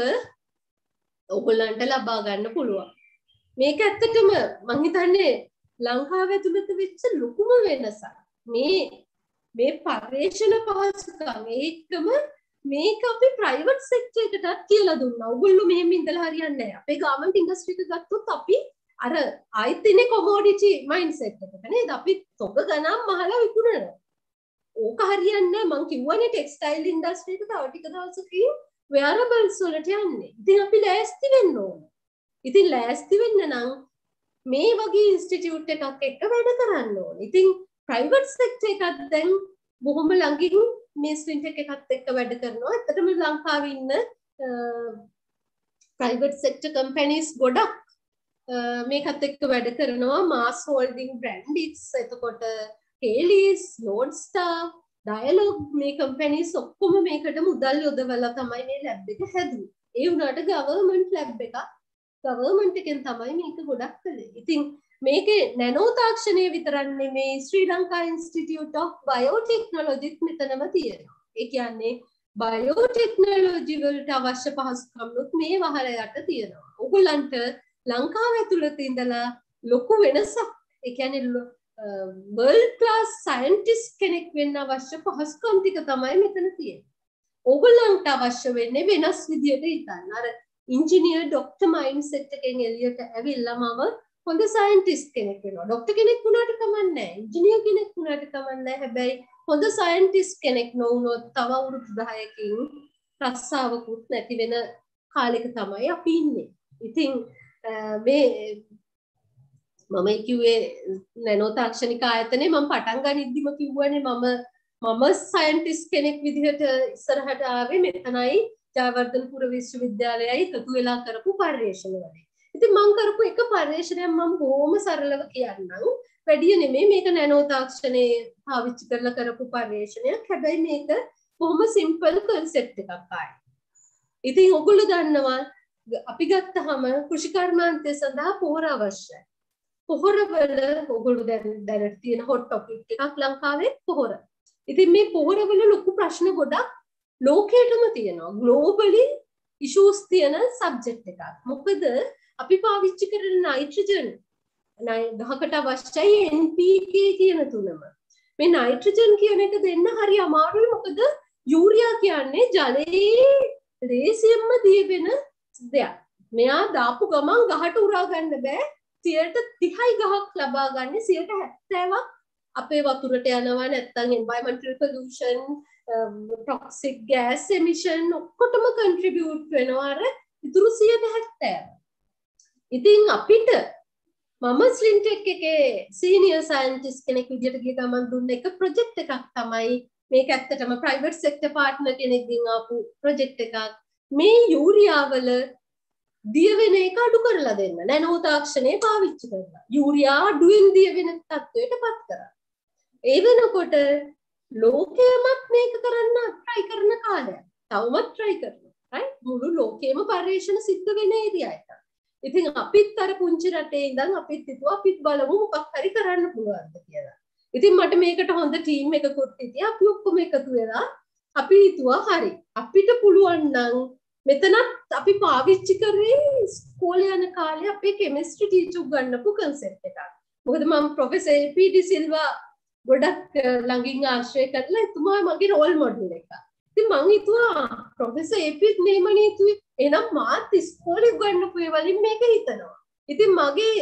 ඔයගොල්ලන්ට ලබා ගන්න පුළුවන්. මේක ඇත්තටම මං හිතන්නේ ලංකාව ඇතුළත වෙච්ච ලොකුම වෙනසක්. මේ මේ පර්යේෂණ පහසුකම් ඒකම මේක අපි ප්‍රයිවට් සෙක්ටර් එකටත් කියලා දුන්නා. ඔයගොල්ලෝ මෙහෙම ඉඳලා හරියන්නේ නැහැ. අපේ ගාර්මන්ට් ඉන්ඩස්ට්‍රි එක ගත්තොත් අපි අර ආයෙත් ඉන්නේ කොමෝඩිටි මයින්ඩ්සෙට් එකක නේද? අපි තොග ගණන් මහලා විකුණනවා. ඕක හරියන්නේ නැහැ. මං කිව්වනේ ටෙක්ස්ටයිල් ඉන්ඩස්ට්‍රි එක තව ටික දවසකින් වෙයරබල්ස් වලට යන්නේ. ඉතින් අපි ලෑස්ති වෙන්න ඕන. ඉතින් ලෑස්ති වෙන්න නම් මේ වගේ ඉන්ස්ටිටියුට් එකක් එක්ක වැඩ කරන්න ඕන. ඉතින් ප්‍රයිවට් සෙක්ටර් එකත් දැන් බොහොම ළඟින් මේ ස්වින්ටෙක් එකත් එක්ක වැඩ කරනවා. ඇත්තටම ලංකාවේ ඉන්න ප්‍රයිවට් සෙක්ටර් කම්පැනිස් ගොඩක් මේකත් එක්ක වැඩ කරනවා. මාස් හෝල්ඩින් බ්‍රැන්ඩික්ස්, එතකොට හේලිස්, ලෝඩ්ස්ටාර්, ඩයලොග්, මේ කම්පැනිස් ඔක්කොම මේකට මුදල් යොදවලා තමයි මේ ලැබ් එක හැදුවේ. ඒ වුණාට ගවර්න්මන්ට් ලැබ් එකක් ගවර්න්මන්ට් එකෙන් තමයි මේක ගොඩක් කළේ. ඉතින් මේකේ නැනෝ තාක්ෂණය විතරක් නෙමේ ශ්‍රී ලංකා ඉන්ස්ටිටියුට් ඔෆ් බයෝටෙක්නොලොජිත් මෙතනම තියෙනවා. ඒ කියන්නේ බයෝටෙක්නොලොජි වලට අවශ්‍ය පහසුකම්නුත් මේ වහල යට තියෙනවා. ඔයගොල්ලන්ට ලංකාව ඇතුළත ඉඳලා ලොකු වෙනසක් ඒ කියන්නේ world class scientist කෙනෙක් වෙන්න අවශ්‍ය පහසුකම් ටික තමයි මෙතන තියෙන්නේ. ඕගොල්ලන්ට අවශ්‍ය වෙන්නේ වෙනස් විදියට හිතන්න. අර ඉංජිනේර් ડોක්ටර් මයින්ඩ්සෙට් එකෙන් එළියට ඇවිල්ලා මම හොඳ සයන්ටිස්ට් කෙනෙක් වෙනවා. ડોක්ටර් කෙනෙක් වුණාට කමක් නැහැ. ඉංජිනේර් කෙනෙක් වුණාට කමක් නැහැ. හැබැයි හොඳ සයන්ටිස්ට් කෙනෙක් නොවුනොත් තව අවුරුදු දහයකින් රස්සාවකුත් නැති වෙන කාලෙක තමයි අපි ඉන්නේ. ඉතින් මේ මම කිව්වේ නැනෝ තාක්ෂණික ආයතනයේ මම පටන් ගනිද්දිම කිව්වනේ මම මම සයන්ටිස්ට් කෙනෙක් විදිහට ඉස්සරහට ආවේ මෙතනයි ජයවර්ධනපුර විශ්වවිද්‍යාලයයි එකතු වෙලා කරපු පර්යේෂණ වලින්. ඉතින් මම කරපු එක පර්යේෂණයක් මම බොහොම සරලව කියන්නම්. වැඩි නෙමෙයි මේක නැනෝ තාක්ෂණයේ පාවිච්චි කරලා කරපු පර්යේෂණයක්. හැබැයි මේක බොහොම සිම්පල් කන්සෙප්ට් එකක් ආයි. ඉතින් ඔයගොල්ලෝ දන්නවා අපි ගත්තාම කෘෂිකර්මාන්තය සඳහා පොහොර අවශ්‍යයි. පොහොරවල ඔයගොල්ලෝ දැන් දැනට තියෙන හොට් ටොපික් එකක් ලංකාවේ පොහොර. ඉතින් මේ පොහොරවල ලොකු ප්‍රශ්න ගොඩක් ලෝකයටම තියෙනවා. ග්ලෝබලි ඉෂුස් තියෙන සබ්ජෙක්ට් එකක්. මොකද අපි පාවිච්චි කරන නයිට්‍රජන් ගහකට අවශ්‍යයි එන් පී කේ කියන තුනම. මේ නයිට්‍රජන් කියන එක දෙන්න හරි අමාරුයි. මොකද යූරියා කියන්නේ ජලයේ ලේසියෙන්ම දිය වෙන දෙයක්. මෙයා දාපු ගමන් ගහට උරා ගන්න බෑ. සියයට තිහයි ගහක් ලබා ගන්න සියයට හැත්තෑවක් අපේ වතුරට යනවා. නැත්නම් environmental pollution, toxic gas emission ඔක්කොටම contribute වෙනවා අර ඉතුරු සියයට හැත්තෑව. ඉතින් අපිට මම ස්ලින්ටෙක් එකේ senior scientist කෙනෙක් විදියට ගිය ගමන් දුන්න එක project එකක් තමයි මේක. ඇත්තටම private sector partner කෙනෙක්ගෙන් ආපු project එකක්. මේ යූරියා වල දිය වෙන එක අඩු කරලා දෙන්න නැනෝ තාක්ෂණය පාවිච්චි කරලා යූරියා අඩුවෙන් දිය වෙන තත්ත්වයට පත් කරා. ඒ වෙනකොට ලෝකෙමත් මේක කරන්න try කරන කාලයක්. තවමත් try කරනවා. right? මුළු ලෝකෙම පරීක්ෂණ සිද්ධ වෙන ඒරියා එක. ඉතින් අපිත් අර පුංචි රටේ ඉඳන් අපිත් හිතුවා අපිත් බලමු මොකක් හරි කරන්න පුළුවන්ද කියලා. ඉතින් මට මේකට හොඳ ටීම් එකකුත් හිටියා. අපි ඔක්කොම එකතු වෙලා අපි හිතුවා හරි අපිට පුළුවන් නම් මෙතනත් අපි පාවිච්චි කරේ ඉස්කෝලේ යන කාලේ අපේ කෙමිස්ට්‍රි ටීචර් උගන්වපු කන්සෙප්ට් එකක්. මොකද මම professor A P de Silva ගොඩක් ළඟින් ආශ්‍රය කරලා එතුමා මගේ රෝල් මොඩල් එක. ඉතින් මං හිතුවා ප්‍රොෆෙසර් ඒ පී නේමනේ හිතුවේ එහෙනම් මාත් ඉස්කෝලේ උගන්වපු ඒ වලින් මේක හිතනවා. ඉතින් මගේ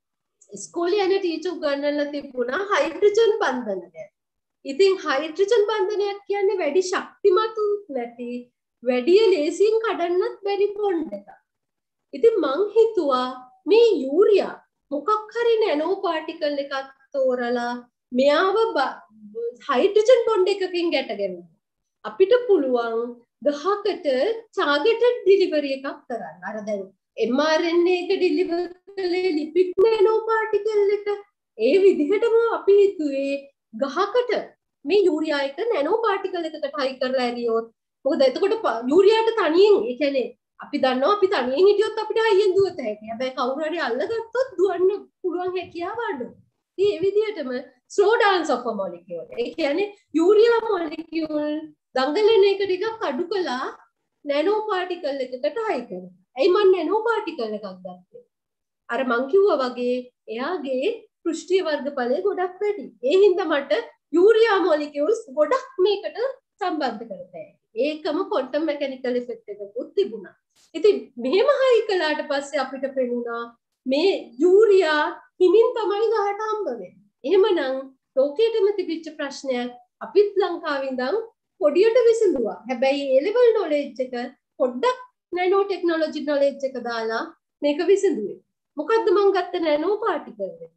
ඉස්කෝලේ යන ටීචර් උගන්වලා තිබුණා හයිඩ්‍රජන් බන්ධන ගැන. ඉතින් හයිඩ්‍රජන් බන්ධනයක් කියන්නේ වැඩි ශක්තිමත් නැති වැඩි ලේසියෙන් කඩන්නත් බැරි බොන්ඩ් එකක්. ඉතින් මං හිතුවා මේ යූරියා මොකක් හරි නැනෝ පාටිකල් එකක් තෝරලා මෙයාව හයිඩ්‍රජන් බොන්ඩ් එකකින් ගැටගෙන අපිට පුළුවන් ගහකට ටාගටඩ් ඩිලිවරි එකක් කරන්න. අර දැන් එම් ආර් එන් ඒ එක ඩිලිවර් කළේ ලිපිඩ් නැනෝ පාටිකල් එක. ඒ විදිහටම අපි හිතුවේ ගහකට මේ යූරියා එක නැනෝ පාටිකල් එකකට හයි කරලා ඇරියොත් මොකද එතකොට යූරියාට තනියෙන් ඒ කියන්නේ අපි දන්නවා අපි තනියෙන් හිටියොත් අපිට හයියෙන් දුවත හැකියි. හැබැයි කවුරු හරි අල්ලගත්තොත් දුවන්න පුළුවන් හැකියාව අඩුයි. ඉතින් මේ විදිහටම slow dance of a molecule. ඒ කියන්නේ යූරියා මොලිකියුල් දඟලන එක ටිකක් අඩු කළා නැනෝ පාටිකල් එකකට හයි කරනවා. ඇයි මම නැනෝ පාටිකල් එකක් ගත්තේ? අර මං කිව්වා වගේ එයාගේ පෘෂ්ඨීය වර්ගඵලය ගොඩක් වැඩි. ඒ හින්දා මට යූරියා මොලිකියුල්ස් ගොඩක් මේකට සම්බන්ධ කරතයි. ඒකම ක්වොන්ටම් මෙකැනිකල් ඉෆෙක්ට් එකකුත් තිබුණා. ඉතින් මෙහෙම හයි කළාට පස්සේ අපිට පෙනුණා මේ යූරියා හිමින් තමයි ගහට හම්බ වෙන්නේ. එහෙමනම් ලෝකයේම තිබිච්ච ප්‍රශ්නයක් අපිත් ලංකාවේ ඉඳන් පොඩියට විසඳුවා. හැබැයි ඒ ලෙවල් නොලෙජ් එක පොඩ්ඩක් නැනෝ ටෙක්නොලොජි නොලෙජ් එක දාලා මේක විසඳුවේ. මොකද්ද මම ගත්ත නැනෝ පාටිකල් එක?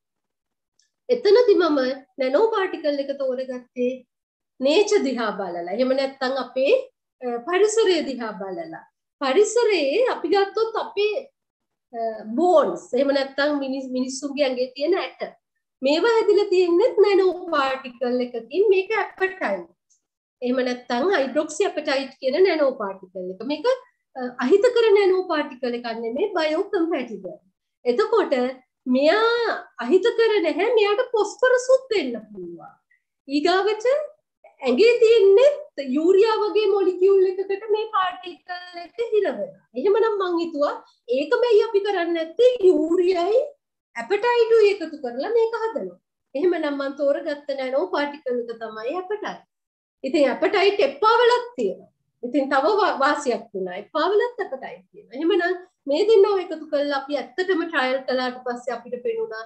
එතනදි මම නැනෝ පාටිකල් එක තෝරගත්තේ nature දිහා බලලා. එහෙම නැත්නම් අපේ පරිසරය දිහා බලලා. පරිසරයේ අපි ගත්තොත් අපේ bones එහෙම නැත්නම් මිනිස්සුන්ගේ ඇඟේ තියෙන ඇට මේවා හැදිලා තියෙන්නේ නැනෝ පාටිකල් එකකින්. මේක ඇපටයිට් එහෙම නැත්නම් හයිඩ්‍රොක්සි ඇපටයිට් කියන නැනෝ පාටිකල් එක. මේක අහිතකර නැනෝ පාටිකල් එකක් නෙමෙයි බයෝ කම්පැටිබල්. එතකොට මෙයා අහිතකර නැහැ. මෙයාට ෆොස්ෆරස් උත් වෙන්න පුළුවන්. ඊගාවට ඇඟේ තියෙන්නේ යූරියා වගේ මොලිකියුල් එකකට මේ පාටිකල් එක හිර වෙනවා. එහෙමනම් මං හිතුවා ඒකමයි අපි කරන්නේ නැත්තේ යූරියයි ඇපටයිටුයි එකතු කරලා මේක හදනවා. එහෙමනම් මං තෝරගත්ත නැනෝ පාටිකල් එක තමයි ඇපටයිට්. ඉතින් ඇපටයිට් එපා වලක් තියෙනවා. ඉතින් තව වාසියක් වුණා. එපා වලත් ඇපටයිට් තියෙනවා. එහෙමනම් මේ දෙන්නව එකතු කරලා අපි ඇත්තටම ට්‍රයල් කළාට පස්සේ අපිට පේනුණා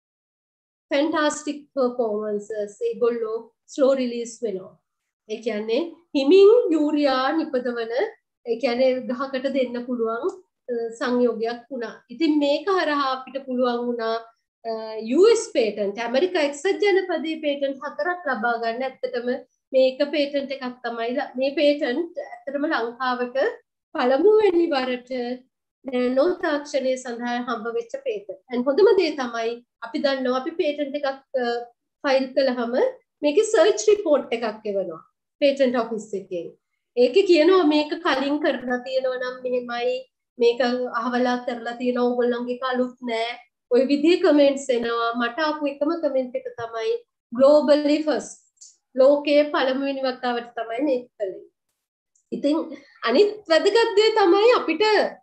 fantastic performances. ඒගොල්ලෝ slow release වෙනවා. ඒ කියන්නේ හිමින් යූරියා නිපදවන ඒ කියන්නේ ගහකට දෙන්න පුළුවන් සංයෝගයක් වුණා. ඉතින් මේක හරහා අපිට පුළුවන් වුණා U S patent ඇමරිකා එක්සත් ජනපදයේ patent හතරක් ලබා ගන්න. ඇත්තටම මේක patent එකක් තමයි. මේ patent ඇත්තටම ලංකාවට පළමුවෙනි වරට නෝ තාක්ෂණය සඳහා හම්බ වෙච්ච patent. and හොඳම දේ තමයි අපි දන්නවා අපි patent එකක් ෆයිල් කළාම මේකේ search report එකක් එවනවා patent office එකෙන්. ඒකේ කියනවා මේක කලින් කරලා තියෙනවා නම් මෙහෙමයි, මේක අහවලා කරලා තියෙනවා ඕගොල්ලන්ගේ කලුත් නෑ. ওই විදිහේ කමෙන්ට්ස් එනවා. මට ආපු එකම කමෙන්ට් එක තමයි globally first. ලෝකයේ පළමුවෙනි වතාවට තමයි මේක කළේ. ඉතින් අනිත් වැදගත් දේ තමයි අපිට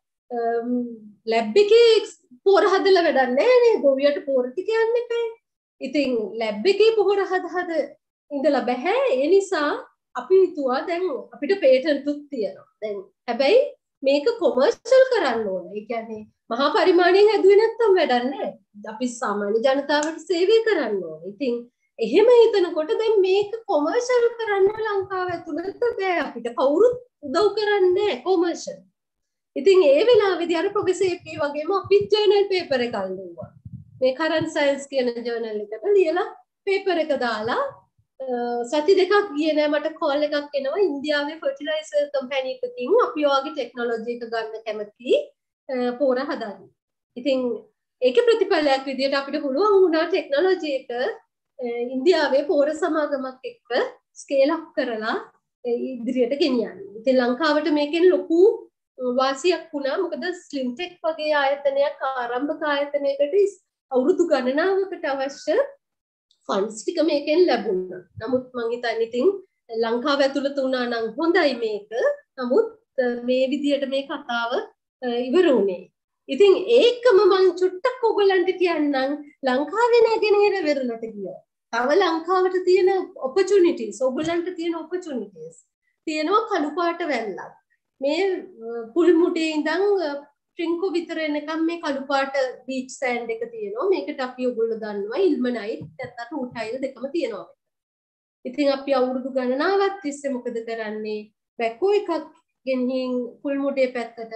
ලැබ් එකේ පොර හදලා වැඩක් නැහැ නේ. ගොවියට පොර ටික යන්න එපා. ඉතින් ලැබ් එකේ පොර හද හද ඉඳලා බෑ. ඒ නිසා අපි හිතුවා දැන් අපිට පේටන්ට් උත් තියෙනවා. දැන් හැබැයි මේක කොමර්ෂල් කරන්න ඕන. ඒ කියන්නේ මහා පරිමාණයෙන් හැදුවේ නැත්තම් වැඩක් නැහැ. අපි සාමාන්‍ය ජනතාවට සේවය කරන්න ඕන. ඉතින් එහෙම හිතනකොට දැන් මේක කොමර්ෂල් කරන්න ලංකාව ඇතුළත බෑ. අපිට කවුරුත් උදව් කරන්නේ නැහැ කොමර්ෂල්. ඉතින් ඒ වෙලාවේදී අර ප්‍රොෆෙසර් ඒ.පී. වගේම අපි ජර්නල් පේපර් එකක් ලියුවා. මේ කරන්ට් සයන්ස් කියන ජර්නල් එකට ලියලා පේපර් එක දාලා සති දෙකක් ගියේ නෑ මට කෝල් එකක් එනවා ඉන්දියාවේ ෆර්ටිලයිසර් කම්පැනි එකකින් අපි ඔයගේ ටෙක්නොලොජි එක ගන්න කැමති පොර හදන්න. ඉතින් ඒකේ ප්‍රතිඵලයක් විදියට අපිට පුළුවන් වුණා ටෙක්නොලොජි එක ඉන්දියාවේ පොර සමාගමක් එක්ක ස්කේල් අප් කරලා ඉදිරියට ගෙනියන්න. ඉතින් ලංකාවට මේකෙන් ලොකු වාසියක් වුණා. මොකද ස්ලිම්ටෙක් වගේ ආයතනයක් ආරම්භක ආයතනයකට අවුරුදු ගණනාවකට අවශ්‍ය ෆන්ඩ්ස් ටික මේකෙන් ලැබුණා. නමුත් මං හිතන්නේ ඉතින් ලංකාව ඇතුළත වුණා නම් හොඳයි මේක. නමුත් මේ විදියට මේ කතාව ඉවර වුණේ. ඉතින් ඒකම මං චුට්ටක් ඔයගලන්ට කියන්නම් ලංකාවේ නැගෙනහිර වෙරළට ගියා. තව ලංකාවට තියෙන opportunities ඔයගලන්ට තියෙන opportunities තියෙනවා කළු පාට වැල්ලක්. මේ පුල් මුඩේ ඉඳන් ට්‍රින්කෝ විතර එනකම් මේ කළු පාට බීච් සෑන්ඩ් එක තියෙනවා. මේකට අපි ඔයගොල්ලෝ දන්නවා ඉල්මනයිට් නැත්නම් රූටයිල් දෙකම තියෙනවා. ඉතින් අපි අවුරුදු ගණනාවක් තිස්සේ මොකද කරන්නේ? බැකෝ එකක් ගෙනින් පුල් මුඩේ පැත්තට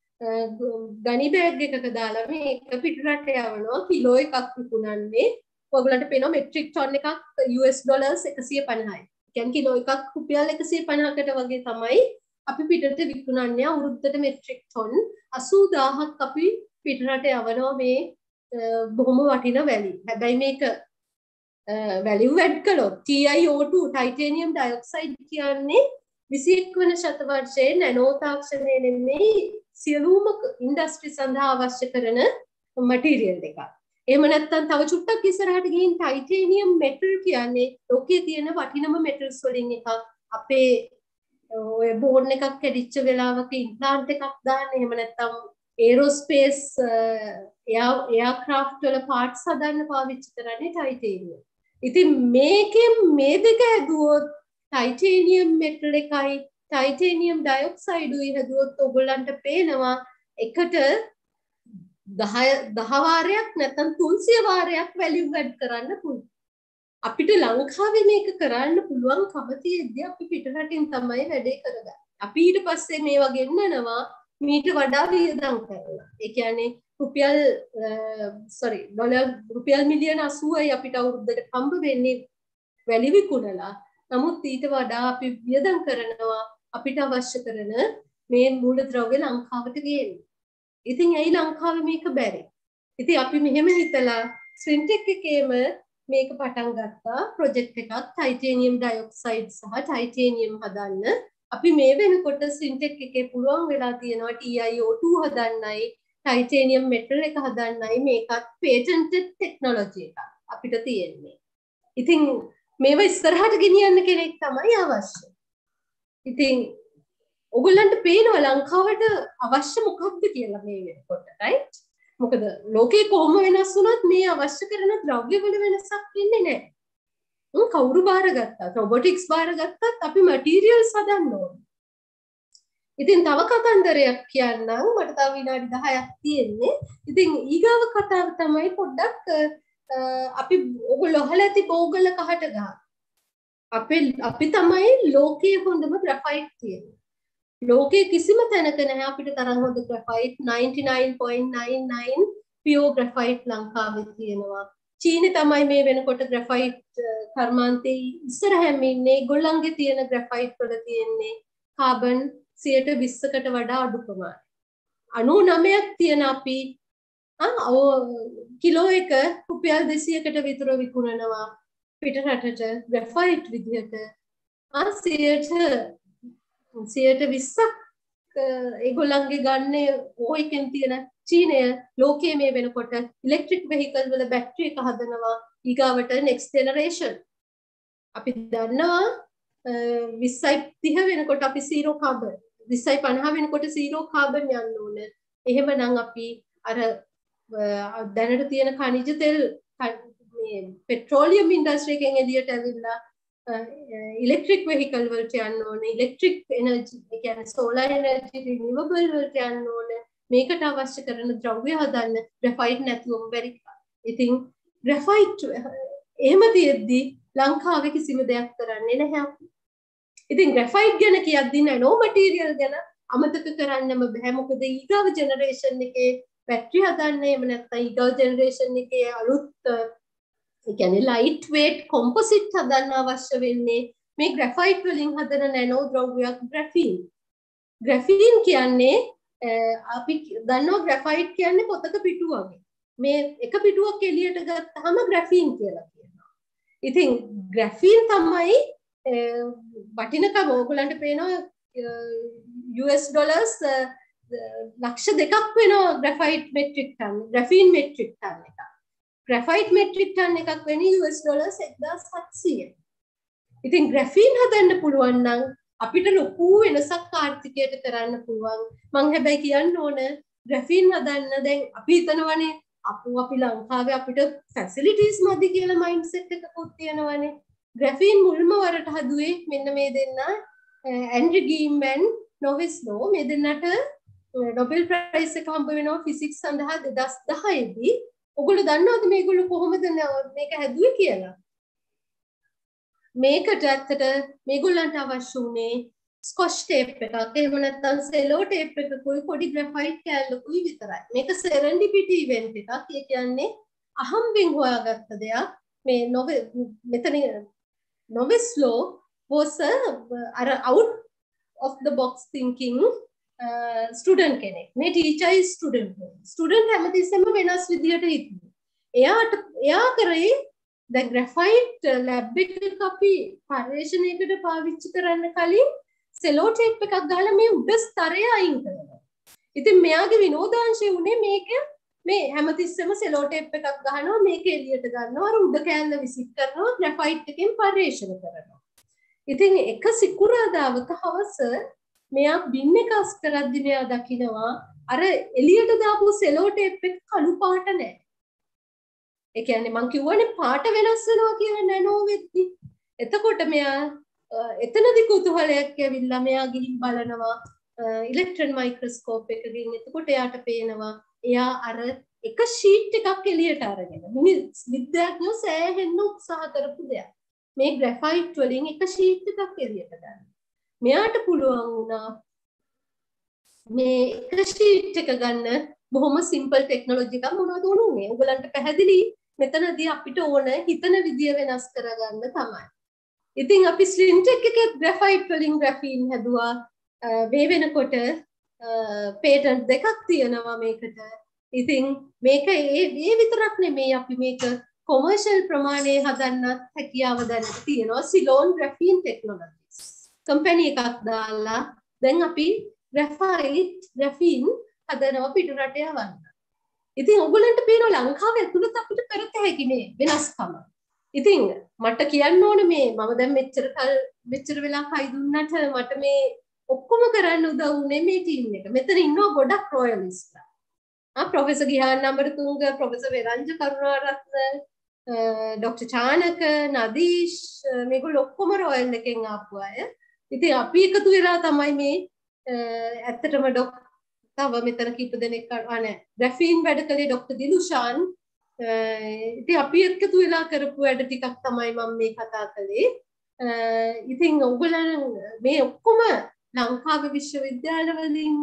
ගනි බෑග් එකක දාලා මේක පිටරට යවනවා. කිලෝ එකක් විකුණන්නේ ඔයගොල්ලන්ට පේනවා මෙට්‍රික් ටන් එකක් යු එස් ඩොලර්ස් එකසිය පනහයි. කියන්නේ කිලෝ එකක් රුපියල් එකසිය පනහකට වගේ තමයි අපි පිටරට විකුණන්නේ. අවුරුද්දට මෙට්‍රික් ටන් අසූ දාහක් අපි පිටරට යවනවා මේ බොහොම වටින වැලි. හැබැයි මේක වැලියු ඇඩ් කළොත් T i O two titanium dioxide කියන්නේ විසි එක් වන ශතවර්ෂයේ නැනෝ තාක්ෂණය නෙමෙයි සියලුම ඉන්ඩස්ට්‍රි සඳහා අවශ්‍ය කරන මටීරියල් එකක්. එහෙම නැත්නම් තව චුට්ටක් ඉස්සරහට ගිහින් ටයිටේනියම් මෙටල් කියන්නේ ලෝකයේ තියෙන වටිනම මෙටල්ස් වලින් එකක්. අපේ ඔය බෝන් එකක් කැඩිච්ච වෙලාවක ඉම්ප්ලාන්ට් එකක් දාන්න, එහෙම නැත්නම් ඒරෝස්පේස් එයාක්‍රාෆ්ට් වල පාර්ට්ස් හදන්න පාවිච්චි කරන්නේ ටයිටේනියම්. ඉතින් මේකෙන් මේ දෙක හැදුවොත් ටයිටේනියම් මෙටල් එකයි ටයිටේනියම් ඩයොක්සයිඩුයි හැදුවොත් ඔයගොල්ලන්ට පේනවා එකට දහ වාරයක් නැත්නම් තුන්සිය වාරයක් වැලියු ඇඩ් කරන්න පුළුවන්. අපිට ලංකාවේ මේක කරන්න පුළුවන් කම තියෙද්දි අපි පිටරටින් තමයි වැඩේ කරගන්නේ. අපි ඊට පස්සේ මේවා ගෙන්නනවා මීට වඩා වියදම් කරලා. ඒ කියන්නේ රුපියල් සෝරි ඩොලර් රුපියල් මිලියන අසූවයි අපිට අවුරුද්දට හම්බ වෙන්නේ වැලි විකුණලා. නමුත් ඊට වඩා අපි වියදම් කරනවා අපිට අවශ්‍ය කරන මේ මූලද්‍රව්‍ය ලංකාවට ගේන්න. ඉතින් ඇයි ලංකාවේ මේක බැරි? ඉතින් අපි මෙහෙම හිතලා ස්වින්ටෙක් එකේම මේක පටන් ගත්තා ප්‍රොජෙක්ට් එකක් ටයිටේනියම් ඩයොක්සයිඩ් සහ ටයිටේනියම් හදන්න. අපි මේ වෙනකොට ස්වින්ටෙක් එකේ පුළුවන් වෙලා තියෙනවා T i O two හදන්නයි ටයිටේනියම් මෙටල් එක හදන්නයි මේකත් පේටන්ටඩ් ටෙක්නොලොජි එකක් අපිට තියෙන්නේ. ඉතින් මේවා ඉස්සරහට ගෙනියන්න කෙනෙක් තමයි අවශ්‍ය. ඉතින් ඔයගොල්ලන්ට පේනවා ලංකාවට අවශ්‍ය මොකක්ද කියලා මේ වෙනකොට right? මොකද ලෝකේ කොහොම වෙනස් වුණත් මේ අවශ්‍ය කරන ද්‍රව්‍ය වල වෙනසක් වෙන්නේ නැහැ. උන් කවුරු බාරගත්තත් රොබොටික්ස් බාරගත්තත් අපි මැටීරියල්ස් හදන්න ඕනේ. ඉතින් තව කතන්දරයක් කියන්නම් මට තව විනාඩි දහයක් තියෙන්නේ. ඉතින් ඊගාව කතාව තමයි පොඩ්ඩක් අපි ඔයගොල්ලෝ අහලා ඇති බෝගල කහට ගහ. අපි අපි තමයි ලෝකයේ හොඳම ග්‍රැෆයිට් තියෙන්නේ. ලෝකයේ කිසිම තැනක නැහැ අපිට තරම් හොඳ ග්‍රැෆයිට් ninety-nine point nine nine pure ග්‍රැෆයිට් ලංකාවේ තියෙනවා. චීනේ තමයි මේ වෙනකොට ග්‍රැෆයිට් කර්මාන්තේ ඉස්සරහින් ඉන්නේ. ඒගොල්ලන්ගේ තියෙන ග්‍රැෆයිට් වල තියෙන්නේ කාබන් one hundred twenty කට වඩා අඩු ප්‍රමාණයක්. ninety-nine ක් තියෙන අපි ආ කිලෝ එක රුපියල් two hundred කට විතර විකුණනවා පිට රටට ග්‍රැෆයිට් විදිහට. ආ one hundred twenty ක් ඒගොල්ලන්ගේ ගන්නේ ඕකෙන් තියෙන චීනය ලෝකයේ මේ වෙනකොට ඉලෙක්ට්‍රික් වෙහිකල් වල බැටරි එක හදනවා ඊගාවට next generation. අපි දන්නවා twenty thirty වෙනකොට අපි zero carbon twenty fifty වෙනකොට zero carbon යන්න ඕන. එහෙමනම් අපි අර දැනට තියෙන khනිජ තෙල් මේ පෙට්‍රෝලියම් ඉන්ඩස්ට්‍රි එකෙන් එළියට ඇවිල්ලා ඉලෙක්ට්‍රික් වෙහිකල් වලට යන්න ඕන. ඉලෙක්ට්‍රික් එනර්ජි ඒ කියන්නේ සෝලාර් එනර්ජි රිනියුවබල් වලට යන්න ඕන. මේකට අවශ්‍ය කරන ද්‍රව්‍ය හදන්න ග්‍රැෆයිට් නැතුවම බැරි. ඉතින් ග්‍රැෆයිට් එහෙම තියෙද්දි ලංකාවේ කිසිම දෙයක් කරන්නේ නැහැ. ඉතින් ග්‍රැෆයිට් ගැන කියද්දී නැනෝ මැටීරියල් ගැන අමතක කරන්නම බෑ. මොකද ඊගාව ජෙනරේෂන් එකේ බැටරි හදන්න එහෙම නැත්නම් ඊගාව ජෙනරේෂන් එකේ අලුත් ඒ කියන්නේ ලයිට් වේට් කොම්පොසිට් හදන්න අවශ්‍ය වෙන්නේ මේ ග්‍රැෆයිට් වලින් හදන නැනෝ ද්‍රව්‍යයක් ග්‍රැෆීන්. ග්‍රැෆීන් කියන්නේ අපි දන්නවා ග්‍රැෆයිට් කියන්නේ පොතක පිටු වගේ. මේ එක පිටුවක් එළියට ගත්තාම ග්‍රැෆීන් කියලා කියනවා. ඉතින් ග්‍රැෆීන් තමයි වටිනකම ඕගොල්ලන්ට පේනවා U S dollars ලක්ෂ දෙකක් වෙනවා graphite metric ton graphene metric ton එකක්. ග්‍රැෆයිට් මෙට්‍රික් ටන් එකක් වෙන්නේ U S dollars seventeen hundred. ඉතින් ග්‍රැෆීන් හදන්න පුළුවන් නම් අපිට ලොකු වෙනසක් ආර්ථිකයට කරන්න පුළුවන්. මම හැබැයි කියන්න ඕන ග්‍රැෆීන් හදන්න දැන් අපි හිතනවනේ අපෝ අපි ලංකාවේ අපිට ෆැසිලිටිස් මදි කියලා මයින්ඩ්සෙට් එකකුත් තියෙනවනේ. ග්‍රැෆීන් මුල්ම වරට හදුවේ මෙන්න මේ දෙන්න ඇන්ඩ්‍රි ගීම්මන් නොවෙස්ලෝ මේ දෙන්නට නොබෙල් ප්‍රයිස් එක හම්බ වෙනවා ෆිසික්ස් සඳහා twenty ten දී. ඔයගොල්ලෝ දන්නවද මේගොල්ලෝ කොහොමද මේක හැදුවේ කියලා? මේකට ඇත්තට මේගොල්ලන්ට අවශ්‍ය වුණේ ස්කොච් ටේප් එකක් එහෙම නැත්නම් සෙලෝ ටේප් එකකුයි පොඩි ග්‍රැෆයිට් කෑල්ලකුයි විතරයි. මේක සෙරෙන්ඩිපිටි ඉවෙන්ට් එකක්. ඒ කියන්නේ අහම්බෙන් හොයාගත්ත දෙයක්. මේ නොවෙ මෙතන නොවෙස්ලෝ was a අර out of the box thinking student කෙනෙක්. මේ ටීචර් ස්ටුඩන්ට්. ස්ටුඩන්ට් හැමතිස්සෙම වෙනස් විදියට හිතුවේ. එයාට එයා කරේ දැන් ග්‍රැෆයිට් ලැබ් එකක අපි පර්යේෂණයකට පාවිච්චි කරන්න කලින් සෙලෝ ටේප් එකක් ගහලා මේ උඩ ස්තරය අයින් කරනවා. ඉතින් මෙයාගේ විනෝදාංශය උනේ මේක මේ හැමතිස්සෙම සෙලෝ ටේප් එකක් ගහනවා මේක එළියට ගන්නවා අර උඩ කෑල්ල විසික් කරනවා ග්‍රැෆයිට් එකෙන් පර්යේෂණ කරනවා. ඉතින් එක සිකුරාදාවක හවස මෙයා බින් එක අස් කරද්දි මෙයා දකිනවා අර එළියට දාපු සෙලෝ ටේප් එක කළු පාට නැහැ. ඒ කියන්නේ මං කිව්වනේ පාට වෙනස් වෙනවා කියලා නැනෝ වෙද්දි. එතකොට මෙයා එතනදි කුතුහලයක් ඇවිල්ලා මෙයා ගිහින් බලනවා ඉලෙක්ට්‍රෝන මයික්‍රොස්කෝප් එකකින්. එතකොට එයාට පේනවා එයා අර එක ෂීට් එකක් එළියට අරගෙන මිනිස් විද්‍යාඥයෝ සෑහෙන්න උත්සාහ කරපු දෙයක්. මේ ග්‍රැෆයිට් වලින් එක ෂීට් එකක් එළියට ගන්න. මෙයාට පුළුවන් වුණා මේ එක ෂීට් එක ගන්න බොහොම සිම්පල් ටෙක්නොලොජි එකක්. මොනවද උනේ? ඔයගලන්ට පැහැදිලි මෙතනදී අපිට ඕන හිතන විදිය වෙනස් කරගන්න තමයි. ඉතින් අපි ස්ලින්ටෙක් එකේ ග්‍රැෆයිට් වලින් ග්‍රැෆීන් හැදුවා. මේ වෙනකොට පේටන්ට් දෙකක් තියෙනවා මේකට. ඉතින් මේක ඒ ඒ විතරක් නෙමෙයි අපි මේක කොමර්ෂල් ප්‍රමාණය හදන්නත් හැකියාව දැනට තියෙනවා. සිලෝන් ග්‍රැෆීන් ටෙක්නොලොජිස් කම්පැනි එකක් දාලා දැන් අපි ග්‍රැෆයිට් ග්‍රැෆීන් හදනවා පිට රට යවන්න. ඉතින් ඔයගොල්ලන්ට පේනවා ලංකාවේ ඇතුළත අපිට කරත හැකි මේ වෙනස්කම. ඉතින් මට කියන්න ඕනේ මේ මම දැන් මෙච්චර කල් මෙච්චර වෙලා කයි දුන්නට මට මේ ඔක්කොම කරන්න උදව් වුණේ මේ ටීම් එක. මෙතන ඉන්නවා ගොඩක් රොයලිස්ට්ලා. ආ professor Gihan Amaratunga, professor Weranja Karunaratne, doctor Chanaka, Nadeesh මේගොල්ලෝ ඔක්කොම රොයල් එකෙන් ආපු අය. ඉතින් අපි එකතු වෙලා තමයි මේ ඇත්තටම ඩොක් තව මෙතන කීප දෙනෙක් ආ නෑ ග්‍රැෆීන් වැඩ කළේ ડોક્ટર දිලුෂාන්. ඉතින් අපි එකතු වෙලා කරපු වැඩ ටිකක් තමයි මම මේ කතා කළේ. ඉතින් ඔයගොල්ලන් මේ ඔක්කොම ලංකාවේ විශ්වවිද්‍යාලවලින්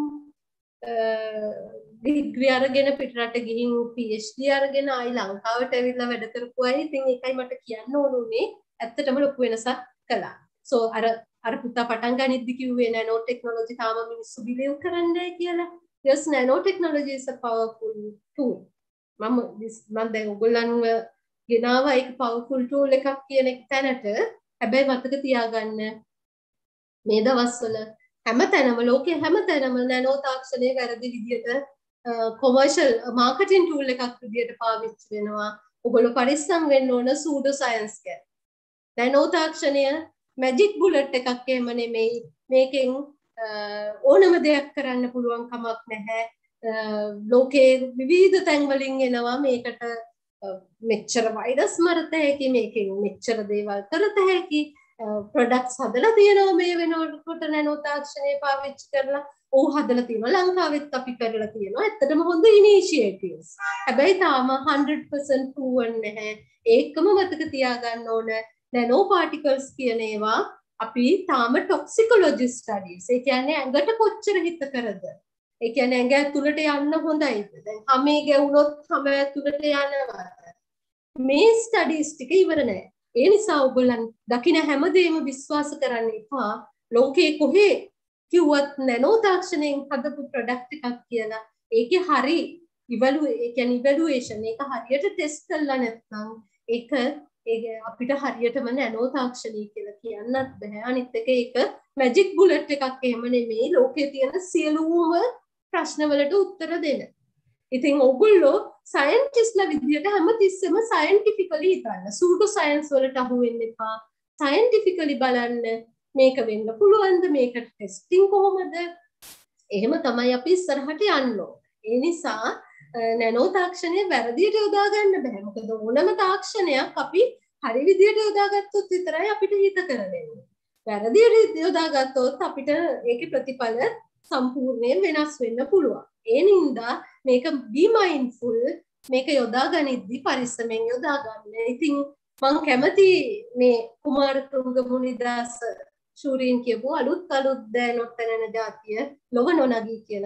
ඩිග්‍රී අරගෙන පිටරට ගිහින් PhD අරගෙන ආයි ලංකාවට ඇවිල්ලා වැඩ කරපු අය. ඉතින් ඒකයි මට කියන්න ඕන උනේ ඇත්තටම ලොකු වෙනසක් කළා. සෝ අර අර පුතා පටන් ගනිද්දි කිව්වේ නැනෝ ටෙක්නොලොජි තාම මිනිස්සු බිලිව් කරන්නේ නැහැ කියලා. Yes, nanotechnology is a powerful tool. මම මම දැන් ඔයගොල්ලන්ව ගෙනාවා ඒක powerful tool එකක් කියන එක තැනට. හැබැයි මතක තියාගන්න මේ දවස්වල හැමතැනම ලෝකයේ හැමතැනම නැනෝ තාක්ෂණය වැරදි විදියට කොමර්ෂල් මාකටිං ටූල් එකක් විදියට පාවිච්චි වෙනවා. ඔයගොල්ලෝ පරිස්සම් වෙන්න ඕන සූඩෝ සයන්ස් ගැන. නැනෝ තාක්ෂණය මැජික් බුලට් එකක් එහෙම නෙමෙයි. මේකෙන් ඕනම දෙයක් කරන්න පුළුවන් කමක් නැහැ. ලෝකයේ විවිධ තැන් වලින් එනවා මේකට මෙච්චර වෛරස් මරත හැකි, මේකෙන් මෙච්චර දේවල් කරත හැකි. ප්‍රොඩක්ට්ස් හදලා තියෙනවා මේ වෙනකොට නැනෝ තාක්ෂණය පාවිච්චි කරලා. ඔව් හදලා තියෙනවා ලංකාවෙත් අපි කරලා තියෙනවා. ඇත්තටම හොඳ ඉනිෂියේටිව්ස්. හැබැයි තාම one hundred percent proven නැහැ. ඒකම මතක තියාගන්න ඕන නැනෝ පාටිකල්ස් කියන ඒවා අපි තාම ටොක්සිකොලොජි ස්ටඩීස්. ඒ කියන්නේ ඇඟට කොච්චර හිත කරද? ඒ කියන්නේ ඇඟ ඇතුළට යන්න හොඳයිද? දැන් හැමේ ගැවුනොත් හැම ඇතුළට යනවා. මේ ස්ටඩීස් ටික ඉවර නැහැ. ඒ නිසා ඔයගොල්ලන් දකින හැමදේම විශ්වාස කරන්න එපා. ලෝකේ කොහේ කිව්වත් නැනෝ තාක්ෂණයෙන් හදපු ප්‍රොඩක්ට් එකක් කියලා. ඒකේ හරි ඉවලු ඒ කියන්නේ ඉවැලුවේෂන් එක හරියට ටෙස්ට් කරලා නැත්නම් ඒක ඒක අපිට හරියටම නැනෝ තාක්ෂණය කියලා කියන්නත් බෑ. අනිත් එක ඒක මැජික් බුලට් එකක් එහෙම නෙමෙයි. ලෝකේ තියෙන සියලුම ප්‍රශ්නවලට උත්තර දෙන. ඉතින් ඔයගොල්ලෝ සයන්ටිස්ට්ලා විදියට හැමතිස්සෙම සයන්ටිෆිකලි හිතන්න. සූඩෝ සයන්ස් වලට අහු වෙන්න එපා. සයන්ටිෆිකලි බලන්න මේක වෙන්න පුළුවන්ද? මේකට ටෙස්ටිං කොහොමද? එහෙම තමයි අපි ඉස්සරහට යන්න ඕන. ඒ නිසා නැනෝ තාක්ෂණය වැරදියට යොදා ගන්න බෑ. මොකද ඕනම තාක්ෂණයක් අපි හරි විදියට යොදාගත්තොත් විතරයි අපිට හිත කරදෙන්නේ. වැරදියට යොදාගත්තොත් අපිට ඒකේ ප්‍රතිඵල සම්පූර්ණයෙන් වෙනස් වෙන්න පුළුවන්. ඒ නින්දා මේක be mindful මේක යොදා ගනිද්දි පරිස්සමෙන් යොදා ගන්න. ඉතින් මම කැමති මේ කුමාරතුංග මුනිදාස ශූරීන් කියපු අලුත් අලුත් දෑ නොතැනෙන જાතිය ලොව නොනගී කියන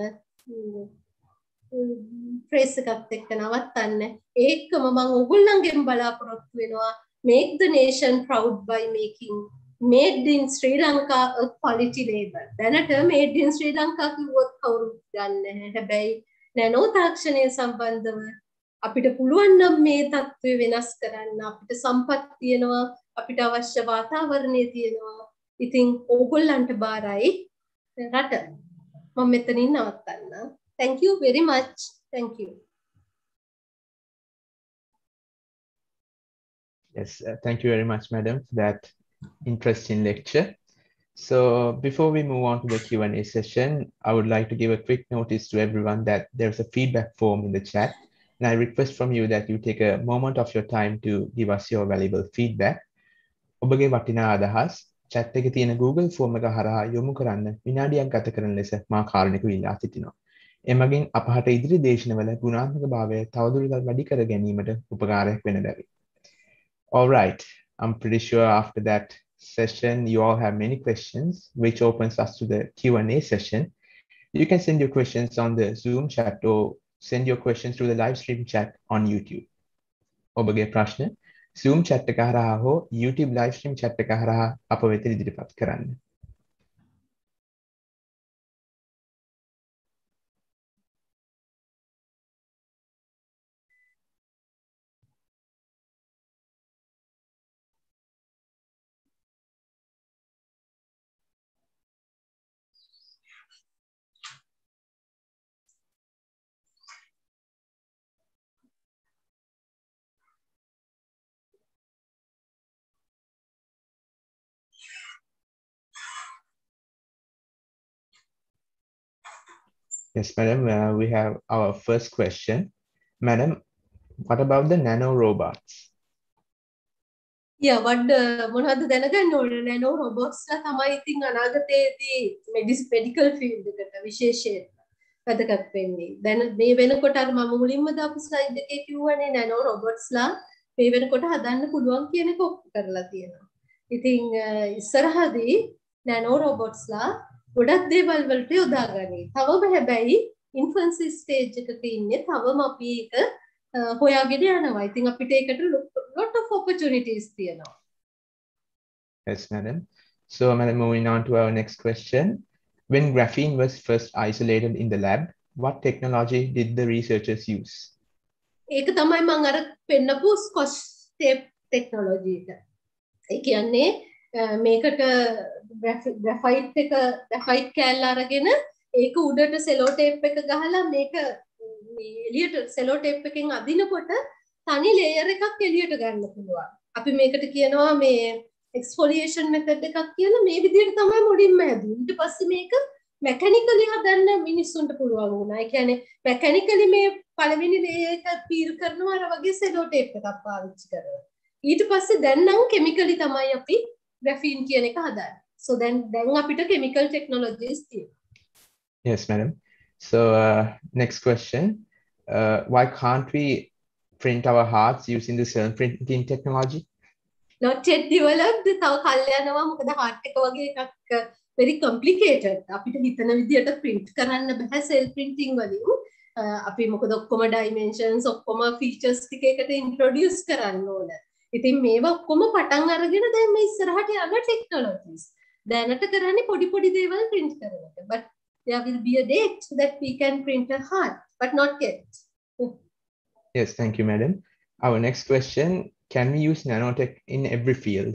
ෆ්‍රේස් එකත් එක්ක නවත්තන්න. ඒකම මම ඔයගොල්ලන්ගෙන් බලාපොරොත්තු වෙනවා make the nation proud by making made in Sri Lanka a quality label. දැනට made in Sri Lanka කිව්වොත් කවුරුත් ගන්න නැහැ. හැබැයි නැනෝ තාක්ෂණය සම්බන්ධව අපිට පුළුවන් නම් මේ தત્ත්වය වෙනස් කරන්න. අපිට සම්පත් තියෙනවා, අපිට අවශ්‍ය වාතාවරණය තියෙනවා. ඉතින් ඕගොල්ලන්ට බාරයි රට. මම මෙතනින් නවත්තන්න. Thank you very much. Thank you. Yes, uh, thank you very much, madam, for that interesting lecture. So before we move on to the Q and A session, I would like to give a quick notice to everyone that there's a feedback form in the chat. And I request from you that you take a moment of your time to give us your valuable feedback. ඔබගේ වටිනා අදහස් chat එකේ තියෙන Google form එක හරහා යොමු කරන්න විනාඩියක් ගත කරන ලෙස මා කාරුණිකව ඉල්ලා සිටිනවා. එමගින් අපහට ඉදිරි දේශනවල ගුණාත්මක භාවය තවදුරටත් වැඩි කර ගැනීමට උපකාරයක් වෙන බැරි. All right, I'm pretty sure after that session you all have many questions, which opens us to the Q and A session. You can send your questions on the Zoom chat or send your questions through the live stream chat on YouTube. ඔබගේ ප්‍රශ්න Zoom chat එක හරහා හෝ YouTube live stream chat එක හරහා අප වෙත ඉදිරිපත් කරන්න. Yes, madam. Uh, we have our first question. Madam, what about the nanorobots? Yeah, what මොනවද දැනගන්න ඕනේ නැනෝ රොබොට්ස්ලා තමයි ඉතින් අනාගතයේදී මෙඩිකල් ෆීල්ඩ් එකට විශේෂයෙන් වැදගත් වෙන්නේ. දැන් මේ වෙනකොට අර මම මුලින්ම දාපු ස්ලයිඩ් එකේ කිව්වනේ නැනෝ රොබොට්ස්ලා මේ වෙනකොට හදන්න පුළුවන් කියන එක ඔප්පු කරලා තියෙනවා. ඉතින් ඉස්සරහදී නැනෝ රොබොට්ස්ලා ගොඩක් දේවල් වලට යොදා ගනී. තවම හැබැයි ඉන්ෆන්සි ස්ටේජ් එකක ඉන්නේ. තවම අපි ඒක හොයාගෙන යනවා. ඉතින් අපිට ඒකට lot of opportunities තියෙනවා. Yes, madam. So, madam, moving on to our next question. When graphene was first isolated in the lab, what technology did the researchers use? ඒක තමයි මම අර පෙන්නපු ස්කොච් ටේප් ටෙක්නොලොජි එක. ඒ කියන්නේ මේකට ග්‍රැෆයිට් එක ග්‍රැෆයිට් කෑල්ල අරගෙන ඒක උඩට සෙලෝ ටේප් එක ගහලා මේක මේ එළියට සෙලෝ ටේප් එකෙන් අදිනකොට තනි ලේයර් එකක් එළියට ගන්න පුළුවන්. අපි මේකට කියනවා මේ එක්ස්ෆෝලියේෂන් මෙතඩ් එකක් කියලා. මේ විදිහට තමයි මුලින්ම හැදුවේ. ඊට පස්සේ මේක මැකැනිකලි හදන්න මිනිස්සුන්ට පුළුවන් වුණා. ඒ කියන්නේ මැකැනිකලි මේ පළවෙනි ලේයර් එක පීල් කරනවා අර වගේ සෙලෝ ටේප් එකක් පාවිච්චි කරලා. ඊට පස්සේ දැන් නම් කෙමිකලි තමයි අපි ග්‍රැෆීන් කියන එක හදන්නේ. So දැන් දැන් අපිට chemical technologies තියෙනවා. Yes, madam. So, uh, next question. Uh, why can't we print our hearts using the cell printing technology? Not yet developed. තව කල් යනවා. මොකද heart එක වගේ එකක් very complicated. අපිට හිතන විදියට print කරන්න බෑ cell printing වලින්. අපි මොකද ඔක්කොම dimensions ඔක්කොම features ටික එකට introduce කරන්න ඕන. ඉතින් මේවා ඔක්කොම පටන් අරගෙන දැන් මේ ඉස්සරහට යන technologies. දැනට කරන්නේ පොඩි පොඩි දේවල් print කරන එක. But there will be a date that we can print a heart, but not yet. Yes, thank you, madam. Our next question, can we use nanotech in every field?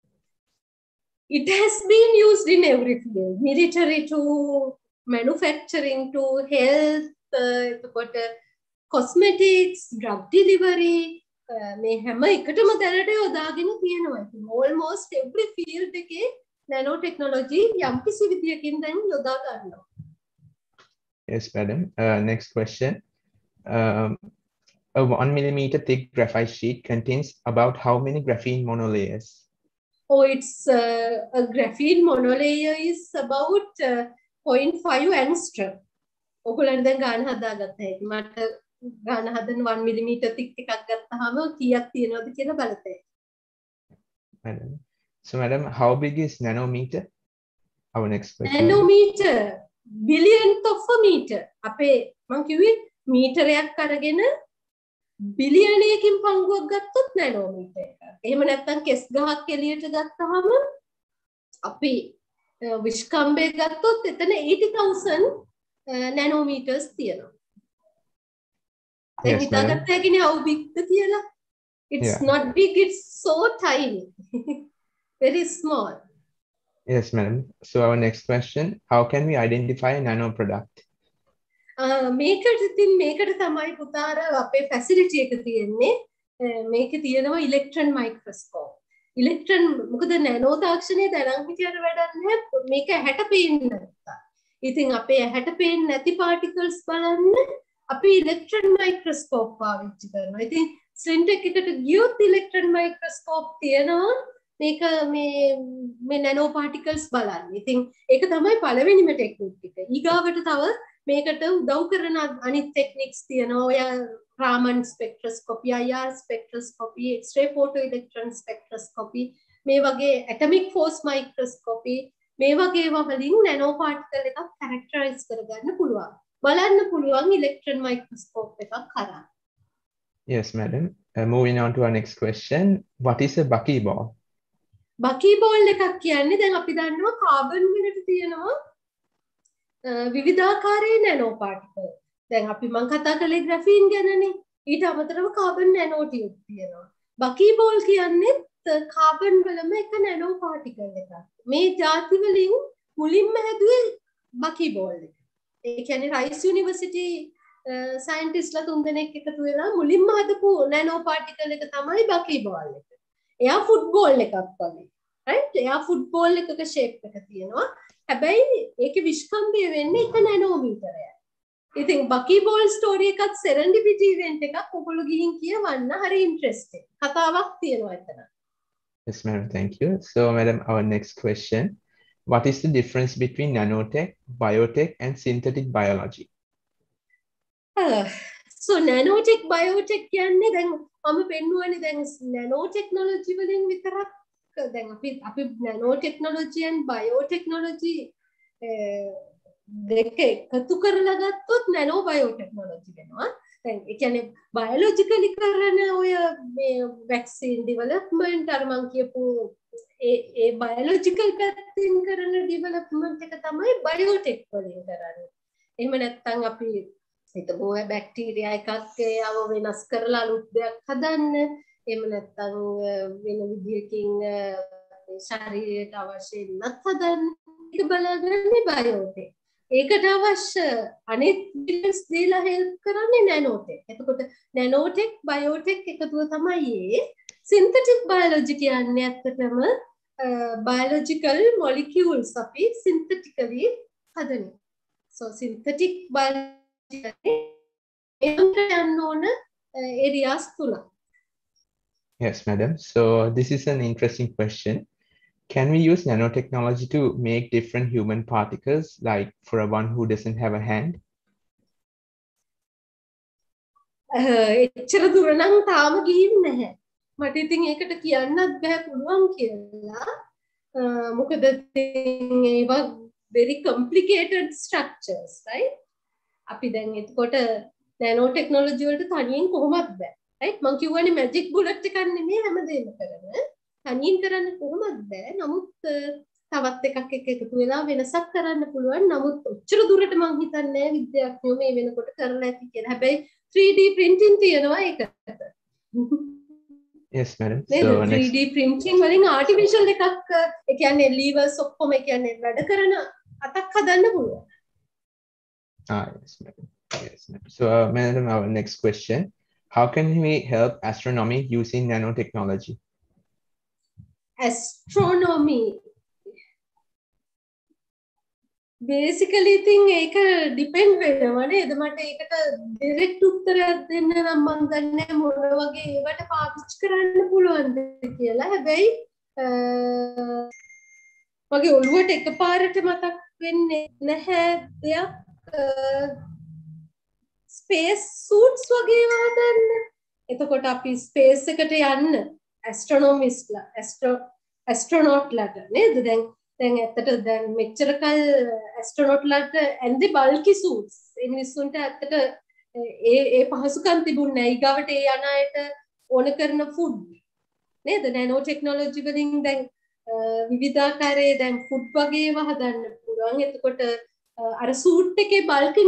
It has been used in every field, military to manufacturing to health, uh, cosmetics, drug delivery, මේ හැම එකටම දැනට යොදාගෙන තියෙනවා. Almost every field එකේ nanotechnology යම් කිසි විදියකින් දැන් යොදා ගන්නවා. Yes, madam. Uh, next question. Um, a one millimeter thick graphite sheet contains about how many graphene monolayers? Oh, it's uh, a graphene monolayer is about uh, zero point five angstrom. ඔයගොල්ලන් දැන් ගාන හදාගත්තා ඒක. මට ගාන හදන one millimeter thick එකක් ගත්තාම කීයක් තියෙනවද කියලා බලතේ. Madam. So, madam, how big is nanometer? Our next question. Nanometer, billionth of a meter. අපේ මං කිව්වේ මීටරයක් අරගෙන බිලියනයකින් පංගුවක් ගත්තොත් නැනෝමීටර් එකක්. එහෙම නැත්නම් කෙස් ගහක් එළියට ගත්තාම අපි විශ්කම්බේ ගත්තොත් එතන eighty thousand nanometers තියෙනවා. දැන් හිතාගත්ත හැකිනේ how big ද කියලා. It's Yeah. not big, it's so tiny. Very small. Yes, madam. So, our next question, how can we identify a nano product? මේකට ඉතින් මේකට තමයි පුතාර අපේ ෆැසිලිටි එක තියෙන්නේ. මේකේ තියෙනවා ඉලෙක්ට්‍රෝන මයික්‍රොස්කෝප්. ඉලෙක්ට්‍රෝන මොකද නැනෝ තාක්ෂණයේ දැනන් හිටියට වැඩක් නැහැ. මේක ඇහැට පේන්නේ නැත්තා. ඉතින් අපේ ඇහැට පේන්නේ නැති පාටිකල්ස් බලන්න අපි ඉලෙක්ට්‍රෝන මයික්‍රොස්කෝප් පාවිච්චි කරනවා. ඉතින් ස්ලින්ටෙක් එකට ගියොත් ඉලෙක්ට්‍රෝන මයික්‍රොස්කෝප් තියෙනවා. මේක මේ මේ නැනෝ පාටිකල්ස් බලන්න. ඉතින් ඒක තමයි පළවෙනිම ටෙක්නික් එක. ඊගාවට තව මේකට උදව් කරන අනිත් ටෙක්නික්ස් තියෙනවා. ඔය Raman ස්පෙක්ට්‍රොස්කෝපි, I R ස්පෙක්ට්‍රොස්කෝපි, X-ray photo electron ස්පෙක්ට්‍රොස්කෝපි, මේ වගේ ඇටොමික් ෆෝස් මයික්‍රොස්කෝපි, මේ වගේ ඒවා වලින් නැනෝ පාටිකල් එකක් කැරක්ටරයිස් කරගන්න පුළුවන්. බලන්න පුළුවන් ඉලෙක්ට්‍රෝන මයික්‍රොස්කෝප් එකක් කරා. Yes, madam. Uh, moving on to our next question, what is a buckyball? buckyball එකක් කියන්නේ දැන් අපි දන්නවා කාබන් වලට තියෙනවා විවිධාකාරයේ නැනෝ පාටිකල්. දැන් අපි මම කතා කළේ ග්‍රැෆීන් ගැනනේ. ඊට අමතරව කාබන් නැනෝ ටියුබ් තියෙනවා. buckyball කියන්නේ කාබන් වලම එක නැනෝ පාටිකල් එකක්. මේ ಜಾති වලින් මුලින්ම හැදුවේ buckyball එක. ඒ කියන්නේ රයිස් යුනිවර්සිටි සයන්ටිස්ට්ලා තුන්දෙනෙක් එකතු වෙලා මුලින්ම හදපු නැනෝ පාටිකල් එක තමයි buckyball එක. එයා ෆුට්බෝල් එකක් වගේ. right? එයා ෆුට්බෝල් එකක ෂේප් එක තියෙනවා. හැබැයි ඒකේ විශ්කම්භය වෙන්නේ එක නැනෝමීටරයයි. ඉතින් බකීබෝල් ස්ටෝරි එකත් සෙරෙන්ඩිපිටි ඉවෙන්ට් එකක් ඔයගොල්ලෝ ගිහින් කියවන්න හරි ඉන්ට්‍රෙස්ටිං. කතාවක් තියෙනවා එතන. Yes, madam. Thank you. So, madam, our next question. What is the difference between nanotech, biotech, and synthetic biology? Uh, so nanotech biotech කියන්නේ දැන් මම පෙන්නුවනේ දැන් nanotechnology වලින් විතරක් දැන් අපි අපි nanotechnology and biotechnology දෙක එකතු කරලා ගත්තොත් nano biotechnology වෙනවා. දැන් ඒ කියන්නේ biologically කරන ඔය මේ vaccine development අර මං කියපු ඒ ඒ biological පැත්තෙන් කරන development එක තමයි biotech වලින් කරන්නේ. එහෙම නැත්නම් අපි හිතමු බැක්ටීරියා එකක් යව වෙනස් කරලා අලුත් දෙයක් හදන්න. එහෙම නැත්නම් වෙන විදියකින් ශරීරයට අවශ්‍ය වෙනත් හදන්න. ඒක බලාගන්නේ biotech. ඒකට අවශ්‍ය අනිත් ඩිටේල්ස් දීලා හෙල්ප් කරන්නේ nanotech. එතකොට nanotech biotech එකතුව තමයි ඒ synthetic biology කියන්නේ ඇත්තටම biological molecules අපි synthetically හදන. So synthetic biology යන්න areas තුනක්. Yes, madam. So this is an interesting question. Can we use nanotechnology to make different human particles, like for a one who doesn't have a hand? එච්චර දුර නම් තාම ගිහින් නැහැ. මට ඉතින් ඒකට කියන්නත් බෑ පුළුවන් කියලා. මොකද ඒවා very complicated structures, right? අපි දැන් එතකොට nanotechnology වලට තනියෙන් කොහොමද බෑ. right? මං කියවනේ magic bullet එකක් නෙමෙයි හැමදේම කරන. තනියෙන් කරන්න කොහොමද බෑ. නමුත් තවත් එකක් එක්ක එකතු වෙලා වෙනසක් කරන්න පුළුවන්. නමුත් ඔච්චර දුරට මං හිතන්නේ විද්‍යාඥයෝ මේ වෙනකොට කරලා ඇති කියලා. හැබැයි three D printing තියෙනවා ඒකට. Yes, madam. So next... three D printing වලින් artificial එකක් ඒ කියන්නේ levers ඔක්කොම ඒ කියන්නේ වැඩ කරන අතක් හදන්න පුළුවන්. Ah, yes, madam. Yes, madam. So, uh, madam, our next question. How can we help astronomy using nanotechnology? Astronomy. Basically, ඉතින් ඒක depend වෙනවා නේද? මට ඒකට direct උත්තරයක් දෙන්න නම් මම දන්නේ මොන වගේ ඒවට පාවිච්චි කරන්න පුළුවන්ද කියලා. හැබැයි මගේ ඔළුවට එකපාරට මතක් වෙන්නේ නැහැ දෙයක්. ස්පේස් සූට්ස් වගේ වහදන්න. එතකොට අපි ස්පේස් එකට යන්න ඇස්ට්‍රොනොමිස්ට්ලා ඇස්ට්‍රෝ ඇස්ට්‍රොනොට්ලාට නේද? දැන් දැන් ඇත්තට දැන් මෙච්චර කල් ඇස්ට්‍රොනොට්ලාට ඇන්දි බල්කි සූට්ස්. ඒ මිනිස්සුන්ට ඇත්තට ඒ ඒ පහසුකම් තිබුණේ නැහැ. ඊගාවට ඒ යන අයට ඕන කරන ෆුඩ් නේද? නැනෝ ටෙක්නොලොජි වලින් දැන් විවිධාකාරයේ දැන් ෆුඩ් වගේ ඒවා හදන්න පුළුවන්. එතකොට අර සූට් එකේ බල්කින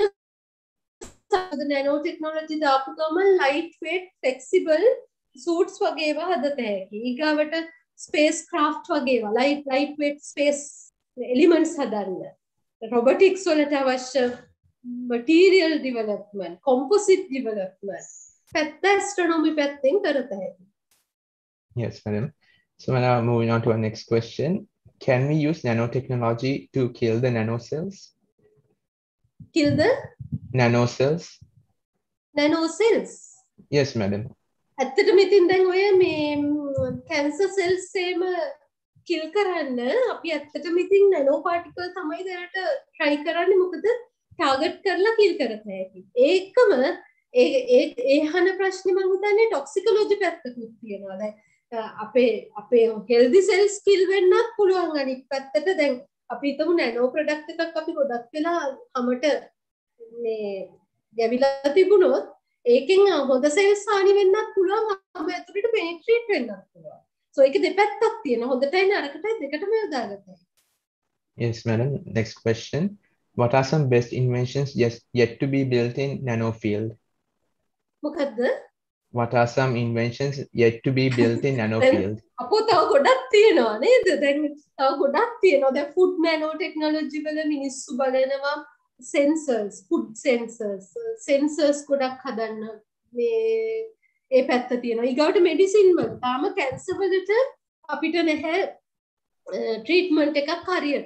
nanotechnology දාපු ගමන් light weight flexible suits වගේ ඒවා හදත හැකි. ඊගාවට space craft වගේ ඒවා light light weight space elements හදන්න. robotics වලට අවශ්‍ය material development, composite development. පැත්ත astronomy පැත්තෙන් කරත හැකි. Yes, madam. So now moving on to our next question. Can we use nanotechnology to kill the nanocells? Kill the nanocells? Nanocells? Yes, madam. ඇත්තටම ඉතින් දැන් ඔය මේ cancer cells එහෙම kill කරන්න අපි ඇත්තටම ඉතින් nano particle තමයි දැනට try කරන්නේ. මොකද target කරලා kill කරත හැකි. ඒකම ඒ ඒ ඒ හන ප්‍රශ්නේ මම හිතන්නේ toxicology පැත්තකුත් තියෙනවා. දැන් අපේ අපේ healthy cells kill වෙන්නත් පුළුවන්. අනිත් පැත්තට දැන් අපි හිතමු nano product එකක් අපි ගොඩක් වෙලා හැමට මේ ගැවිලා තිබුණොත් ඒකෙන් හොඳ cells හානි වෙන්නත් පුළුවන්. හැම ඇතුළට penetrate වෙන්නත් පුළුවන්. so ඒක දෙපැත්තක් තියෙනවා. හොඳටයි නරකටයි දෙකටම යොදාගන්න. Yes, madam. Next question. What are some best inventions just yet to be built in nano field? මොකද්ද? What are some inventions yet to be built in nano field? අපෝ තව ගොඩක් තියෙනවා නේද? දැන් තව ගොඩක් තියෙනවා. දැන් food nanotechnology වල මිනිස්සු බලනවා sensors, food sensors, sensors ගොඩක් හදන්න මේ ඒ පැත්ත තියෙනවා. ඊගාවට medicine වල තාම cancer වලට අපිට නැහැ treatment එකක් හරියටම.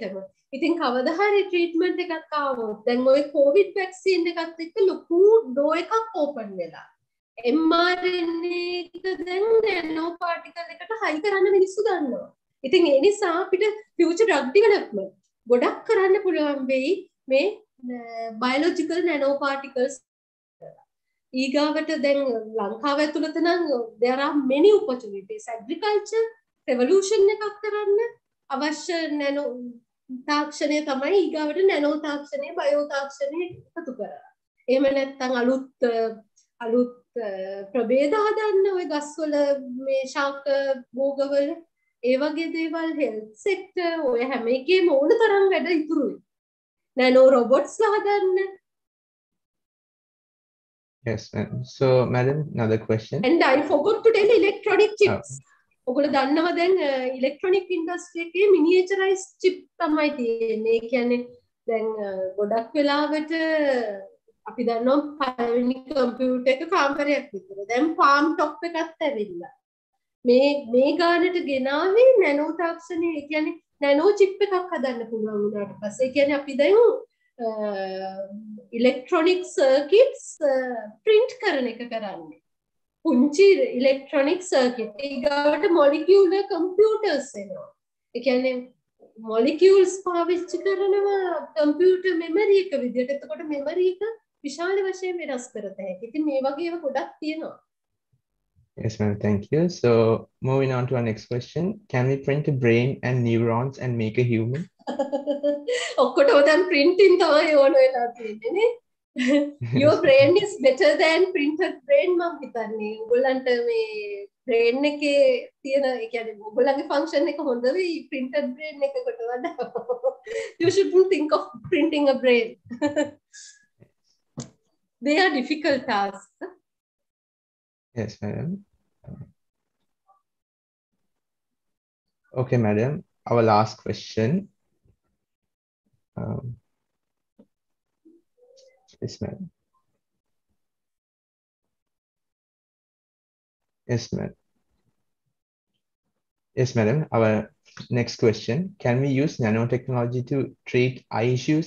ඉතින් කවදා හරි ට්‍රීට්මන්ට් එකක් ආවොත් දැන් ওই කොවිඩ් වැක්සින් එකත් එක්ක ලොකු ඩෝ එකක් ඕපන් වෙලා mRNA එක දැන් නැනෝ පාටිකල් එකට හයි කරන්න මිනිස්සු දන්නවා. ඉතින් ඒ නිසා අපිට ෆියුචර් ඩ්‍රග් ඩෙවලොප්මන්ට් ගොඩක් කරන්න පුළුවන් වෙයි මේ බයොලොජිකල් නැනෝ පාටිකල්ස්. ඊගාවට දැන් ලංකාව ඇතුළත නම් there are many opportunities. agriculture revolution එකක් කරන්න අවශ්‍ය නැනෝ තාක්ෂණය තමයි ඊගාවට නැනෝ තාක්ෂණය බයෝ තාක්ෂණය එකතු කරලා. එහෙම නැත්නම් අලුත් අලුත් ප්‍රභේද හදන්න ඔය ගස්වල මේ ශාක භෝගවල ඒ වගේ දේවල් හෙල්ත් සෙක්ටර් ඔය හැම එකේම ඕන තරම් වැඩ ඉතුරුයි. නැනෝ රොබොට්ස් හදන්න. Yes, ma'am. So, madam, another question. And I forgot to tell electronic chips. ඔගොල්ලෝ දන්නවා දැන් ඉලෙක්ට්‍රොනික ඉන්ඩස්ට්‍රි එකේ මිනියචරයිස් චිප් තමයි තියෙන්නේ. ඒ කියන්නේ දැන් ගොඩක් වෙලාවට අපි දන්නවා පළවෙනි කම්පියුටර් එක කාමරයක් විතර. දැන් ෆාම් টොප් එකක් ඇවිල්ලා. මේ මේ ගානට ගෙනාවේ නැනෝ තාක්ෂණය. ඒ කියන්නේ නැනෝ චිප් එකක් හදන්න පුළුවන් වුණාට පස්සේ ඒ කියන්නේ අපි දැන් ඉලෙක්ට්‍රොනික සර්කිට්ස් print කරන එක කරන්නේ. පුංචි ඉලෙක්ට්‍රොනික සර්කිට් ඊගාවට මොලිකියුලර් කම්පියුටර්ස් එනවා. ඒ කියන්නේ මොලිකියුල්ස් පාවිච්චි කරනවා කම්පියුටර් මෙමරි එක විදිහට. එතකොට මෙමරි එක විශාල වශයෙන් වෙනස් කරත හැකි. ඉතින් මේ වගේ ඒවා ගොඩක් තියෙනවා. Yes, ma'am. Thank you. So, moving on to our next question. Can we print a brain and neurons and make a human? ඔක්කොටම දැන් printing තමයි ඕන වෙලා තියෙන්නේ නේ. Your brain is better than printed brain මම හිතන්නේ. ඔයගොල්ලන්ට මේ brain එකේ තියෙන ඒ කියන්නේ ඔයගොල්ලන්ගේ function එක හොඳ වෙයි printed brain එකකට වඩා. You shouldn't think of printing a brain. They are difficult tasks. Yes, madam. Okay, madam. Our last question. Um, yes, madam. Yes, madam. Yes, madam. Our next question. Can we use nanotechnology to treat eye issues?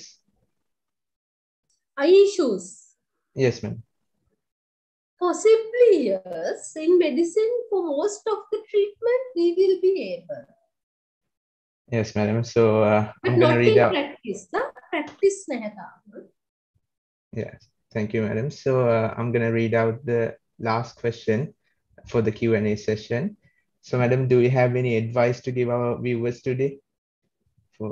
Eye issues? Yes, ma'am. Possibly, yes. In medicine, for most of the treatment, we will be able. Yes, madam. So uh, But I'm going to read not in out. practice. Huh? Practice nahi tha. Yes, thank you, madam. So uh, I'm going to read out the last question for the Q and A session. So, madam, do you have any advice to give our viewers today? For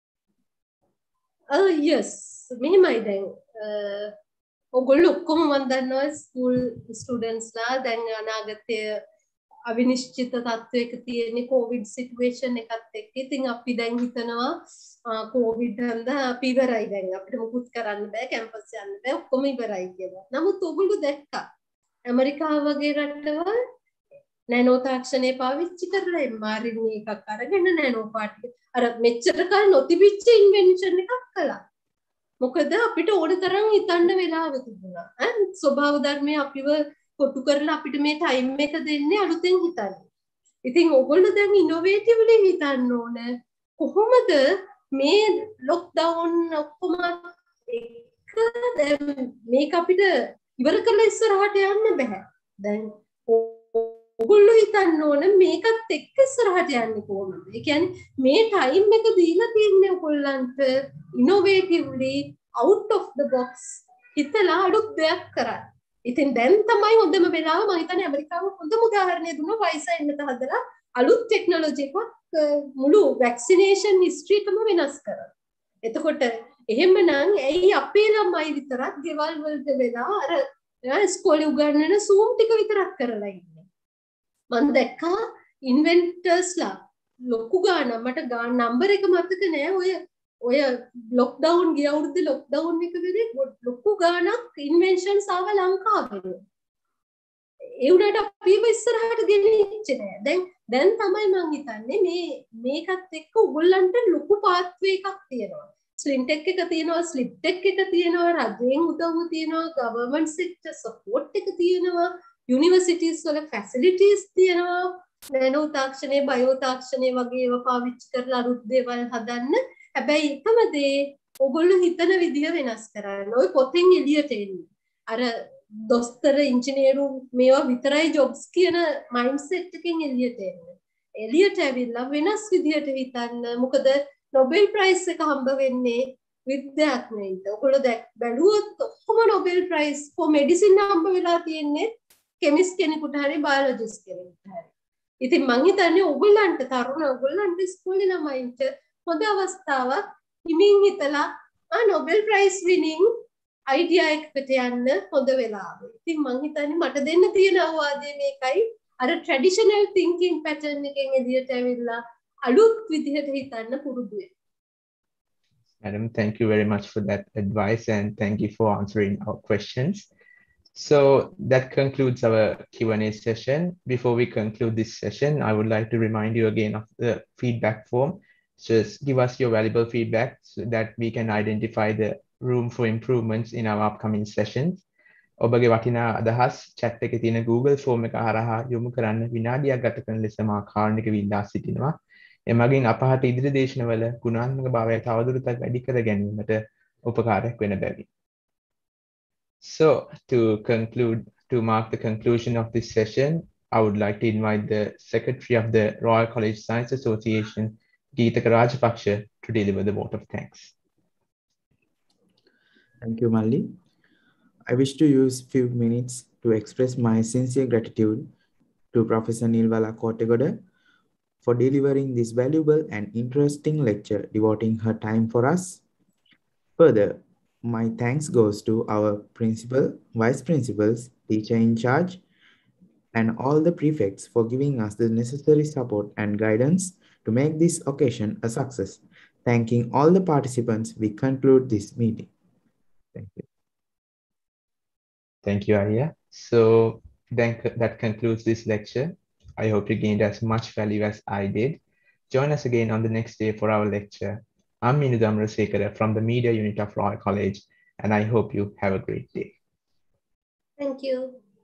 Uh, yes. මෙහෙමයි දැන් ඔගොල්ලෝ ඔක්කොම මම දන්නවා school ස්ටුඩන්ට්ස්ලා දැන් අනාගතය අවිනිශ්චිත තත්වයක තියෙන Covid situation එකත් එක්ක ඉතින් අපි දැන් හිතනවා කොවිඩ් හන්දා අපි ඉවරයි දැන් අපිට මුකුත් කරන්න බෑ කැම්පස් යන්න බෑ ඔක්කොම ඉවරයි කියලා. නමුත් ඔගොල්ලෝ දැක්කා ඇමරිකාව වගේ රටවල් නැනෝ තාක්ෂණය පාවිච්චි කරලා mRNA එකක් අරගෙන නැනෝ පාටිකල් අර මෙච්චර කල් නොතිබිච්ච ඉන්වෙන්ෂන් එකක් කළා. මොකද අපිට ඕන තරම් හිතන්න වෙලාව තිබුණා. ඈ ස්වභාව ධර්මයේ අපිව කොටු කරලා අපිට මේ ටයිම් එක දෙන්නේ අලුතෙන් හිතන්න. ඉතින් ඕගොල්ලෝ දැන් ඉනොවේටිව්ලි හිතන්න ඕන කොහොමද මේ ලොක්ඩවුන් ඔක්කොම එක දැන් මේක අපිට ඉවර කරලා ඉස්සරහට යන්න බෑ. දැන් ඔගොල්ලෝ හිතන්න ඕන මේකත් එක්ක ඉස්සරහට යන්නේ කොහොමද? ඒ කියන්නේ මේ ටයිම් එක දීලා තියන්නේ ඔයගොල්ලන්ට ඉනොවේටිව්ලි out of the box හිතලා අලුත් දෙයක් කරන්න. ඉතින් දැන් තමයි හොඳම වෙලාව මම හිතන්නේ ඇමරිකාව හොඳම උදාහරණයක් දුන්නා වයිසා එන්නත හදලා අලුත් ටෙක්නොලොජි එකක් මුළු වැක්සිනේෂන් හිස්ටරි එකම වෙනස් කරා. එතකොට එහෙමනම් ඇයි අපේ ළමයි විතරක් ගෙවල් වලට වෙලා අර ඉස්කෝලේ උගන්වන Zoom ටික විතරක් කරලා ඉන්නේ. මම දැක්කා ඉන්වෙන්ටර්ස්ලා ලොකු ගාන මට ගාන නම්බර එක මතක නෑ ඔය ඔය ලොක්ඩවුන් ගිය අවුරුද්දේ ලොක්ඩවුන් එක වෙලේ ලොකු ගානක් ඉන්වෙන්ෂන්ස් ආව ලංකාවේ. ඒ උඩට අපිව ඉස්සරහට ගෙනිච්චේ නෑ. දැන් දැන් තමයි මම හිතන්නේ මේ මේකත් එක්ක උගොල්ලන්ට ලොකු පාත්වේ එකක් තියෙනවා. ස්ලින්ටෙක් එක තියෙනවා, ස්ලිප්ටෙක් එක තියෙනවා, රජයෙන් උදව්ව තියෙනවා, ගවර්න්මන්ට් සෙක්ටර් සපෝට් එක තියෙනවා, යුනිවර්සිටිස් වල ෆැසිලිටිස් තියෙනවා. නැනෝ තාක්ෂණය, බයෝ තාක්ෂණය වගේ ඒවා පාවිච්චි කරලා අලුත් දේවල් හදන්න හැබැයි එකම දේ ඔයගොල්ලෝ හිතන විදිය වෙනස් කරන්න. ඔය පොතෙන් එළියට එන්න. අර දොස්තර ඉංජිනේරු මේවා විතරයි ජොබ්ස් කියන මයින්ඩ්සෙට් එකෙන් එළියට එන්න. එළියට ඇවිල්ලා වෙනස් විදියට හිතන්න. මොකද නොබෙල් ප්‍රයිස් එක හම්බ වෙන්නේ විද්‍යාඥයින්ට. ඔයගොල්ලෝ දැක් බැලුවොත් ඔක්කොම නොබෙල් ප්‍රයිස් for medicine හම්බ වෙලා තියෙන්නේ කෙමිස්ට් කෙනෙකුට හරි බයොලොජිස්ට් කෙනෙකුට හරි. ඉතින් මං හිතන්නේ ඔයගොල්ලන්ට තරුණ ඔයගොල්ලන්ට ඉස්කෝලේ ළමයින්ට හොඳ අවස්ථාවක් හිමින් හිතලා ආ නොබෙල් ප්‍රයිස් විනින් අයිඩියා එකකට යන්න හොඳ වෙලාව. ඉතින් මං හිතන්නේ මට දෙන්න තියෙන අවවාදය මේකයි. අර ට්‍රැඩිෂනල් තින්කින් පැටර්න් එකෙන් එළියට ඇවිල්ලා අලුත් විදිහට හිතන්න පුරුදු වෙන්න. Madam, thank you very much for that advice and thank you for answering our questions. So that concludes our Q and A session. Before we conclude this session, I would like to remind you again of the feedback form. Just give us your valuable feedback so that we can identify the room for improvements in our upcoming sessions. ඔබගේ වටිනා අදහස් chat එකේ තියෙන Google form එක හරහා යොමු කරන්න විනාඩියක් ගත කරන ලෙස මා කාරුණික වින්දා සිටිනවා. එමගින් අපහට ඉදිරි දේශනවල ගුණාත්මක භාවය තවදුරටත් වැඩි කර ගැනීමට උපකාරයක් වෙන බැවින්. So to conclude, to mark the conclusion of this session, I would like to invite the Secretary of the Royal College Science Association, Geethaka Rajapaksha, to deliver the vote of thanks. Thank you, Malli. I wish to use few minutes to express my sincere gratitude to Professor Nilwala Kottegoda for delivering this valuable and interesting lecture, devoting her time for us. Further, my thanks goes to our principal, vice principals, teacher in charge, and all the prefects for giving us the necessary support and guidance to make this occasion a success. Thanking all the participants, we conclude this meeting. Thank you. Thank you, Arya. So then that concludes this lecture. I hope you gained as much value as I did. Join us again on the next day for our lecture. I'm Minudha Amrasekara from the Media Unit of Royal College, and I hope you have a great day. Thank you.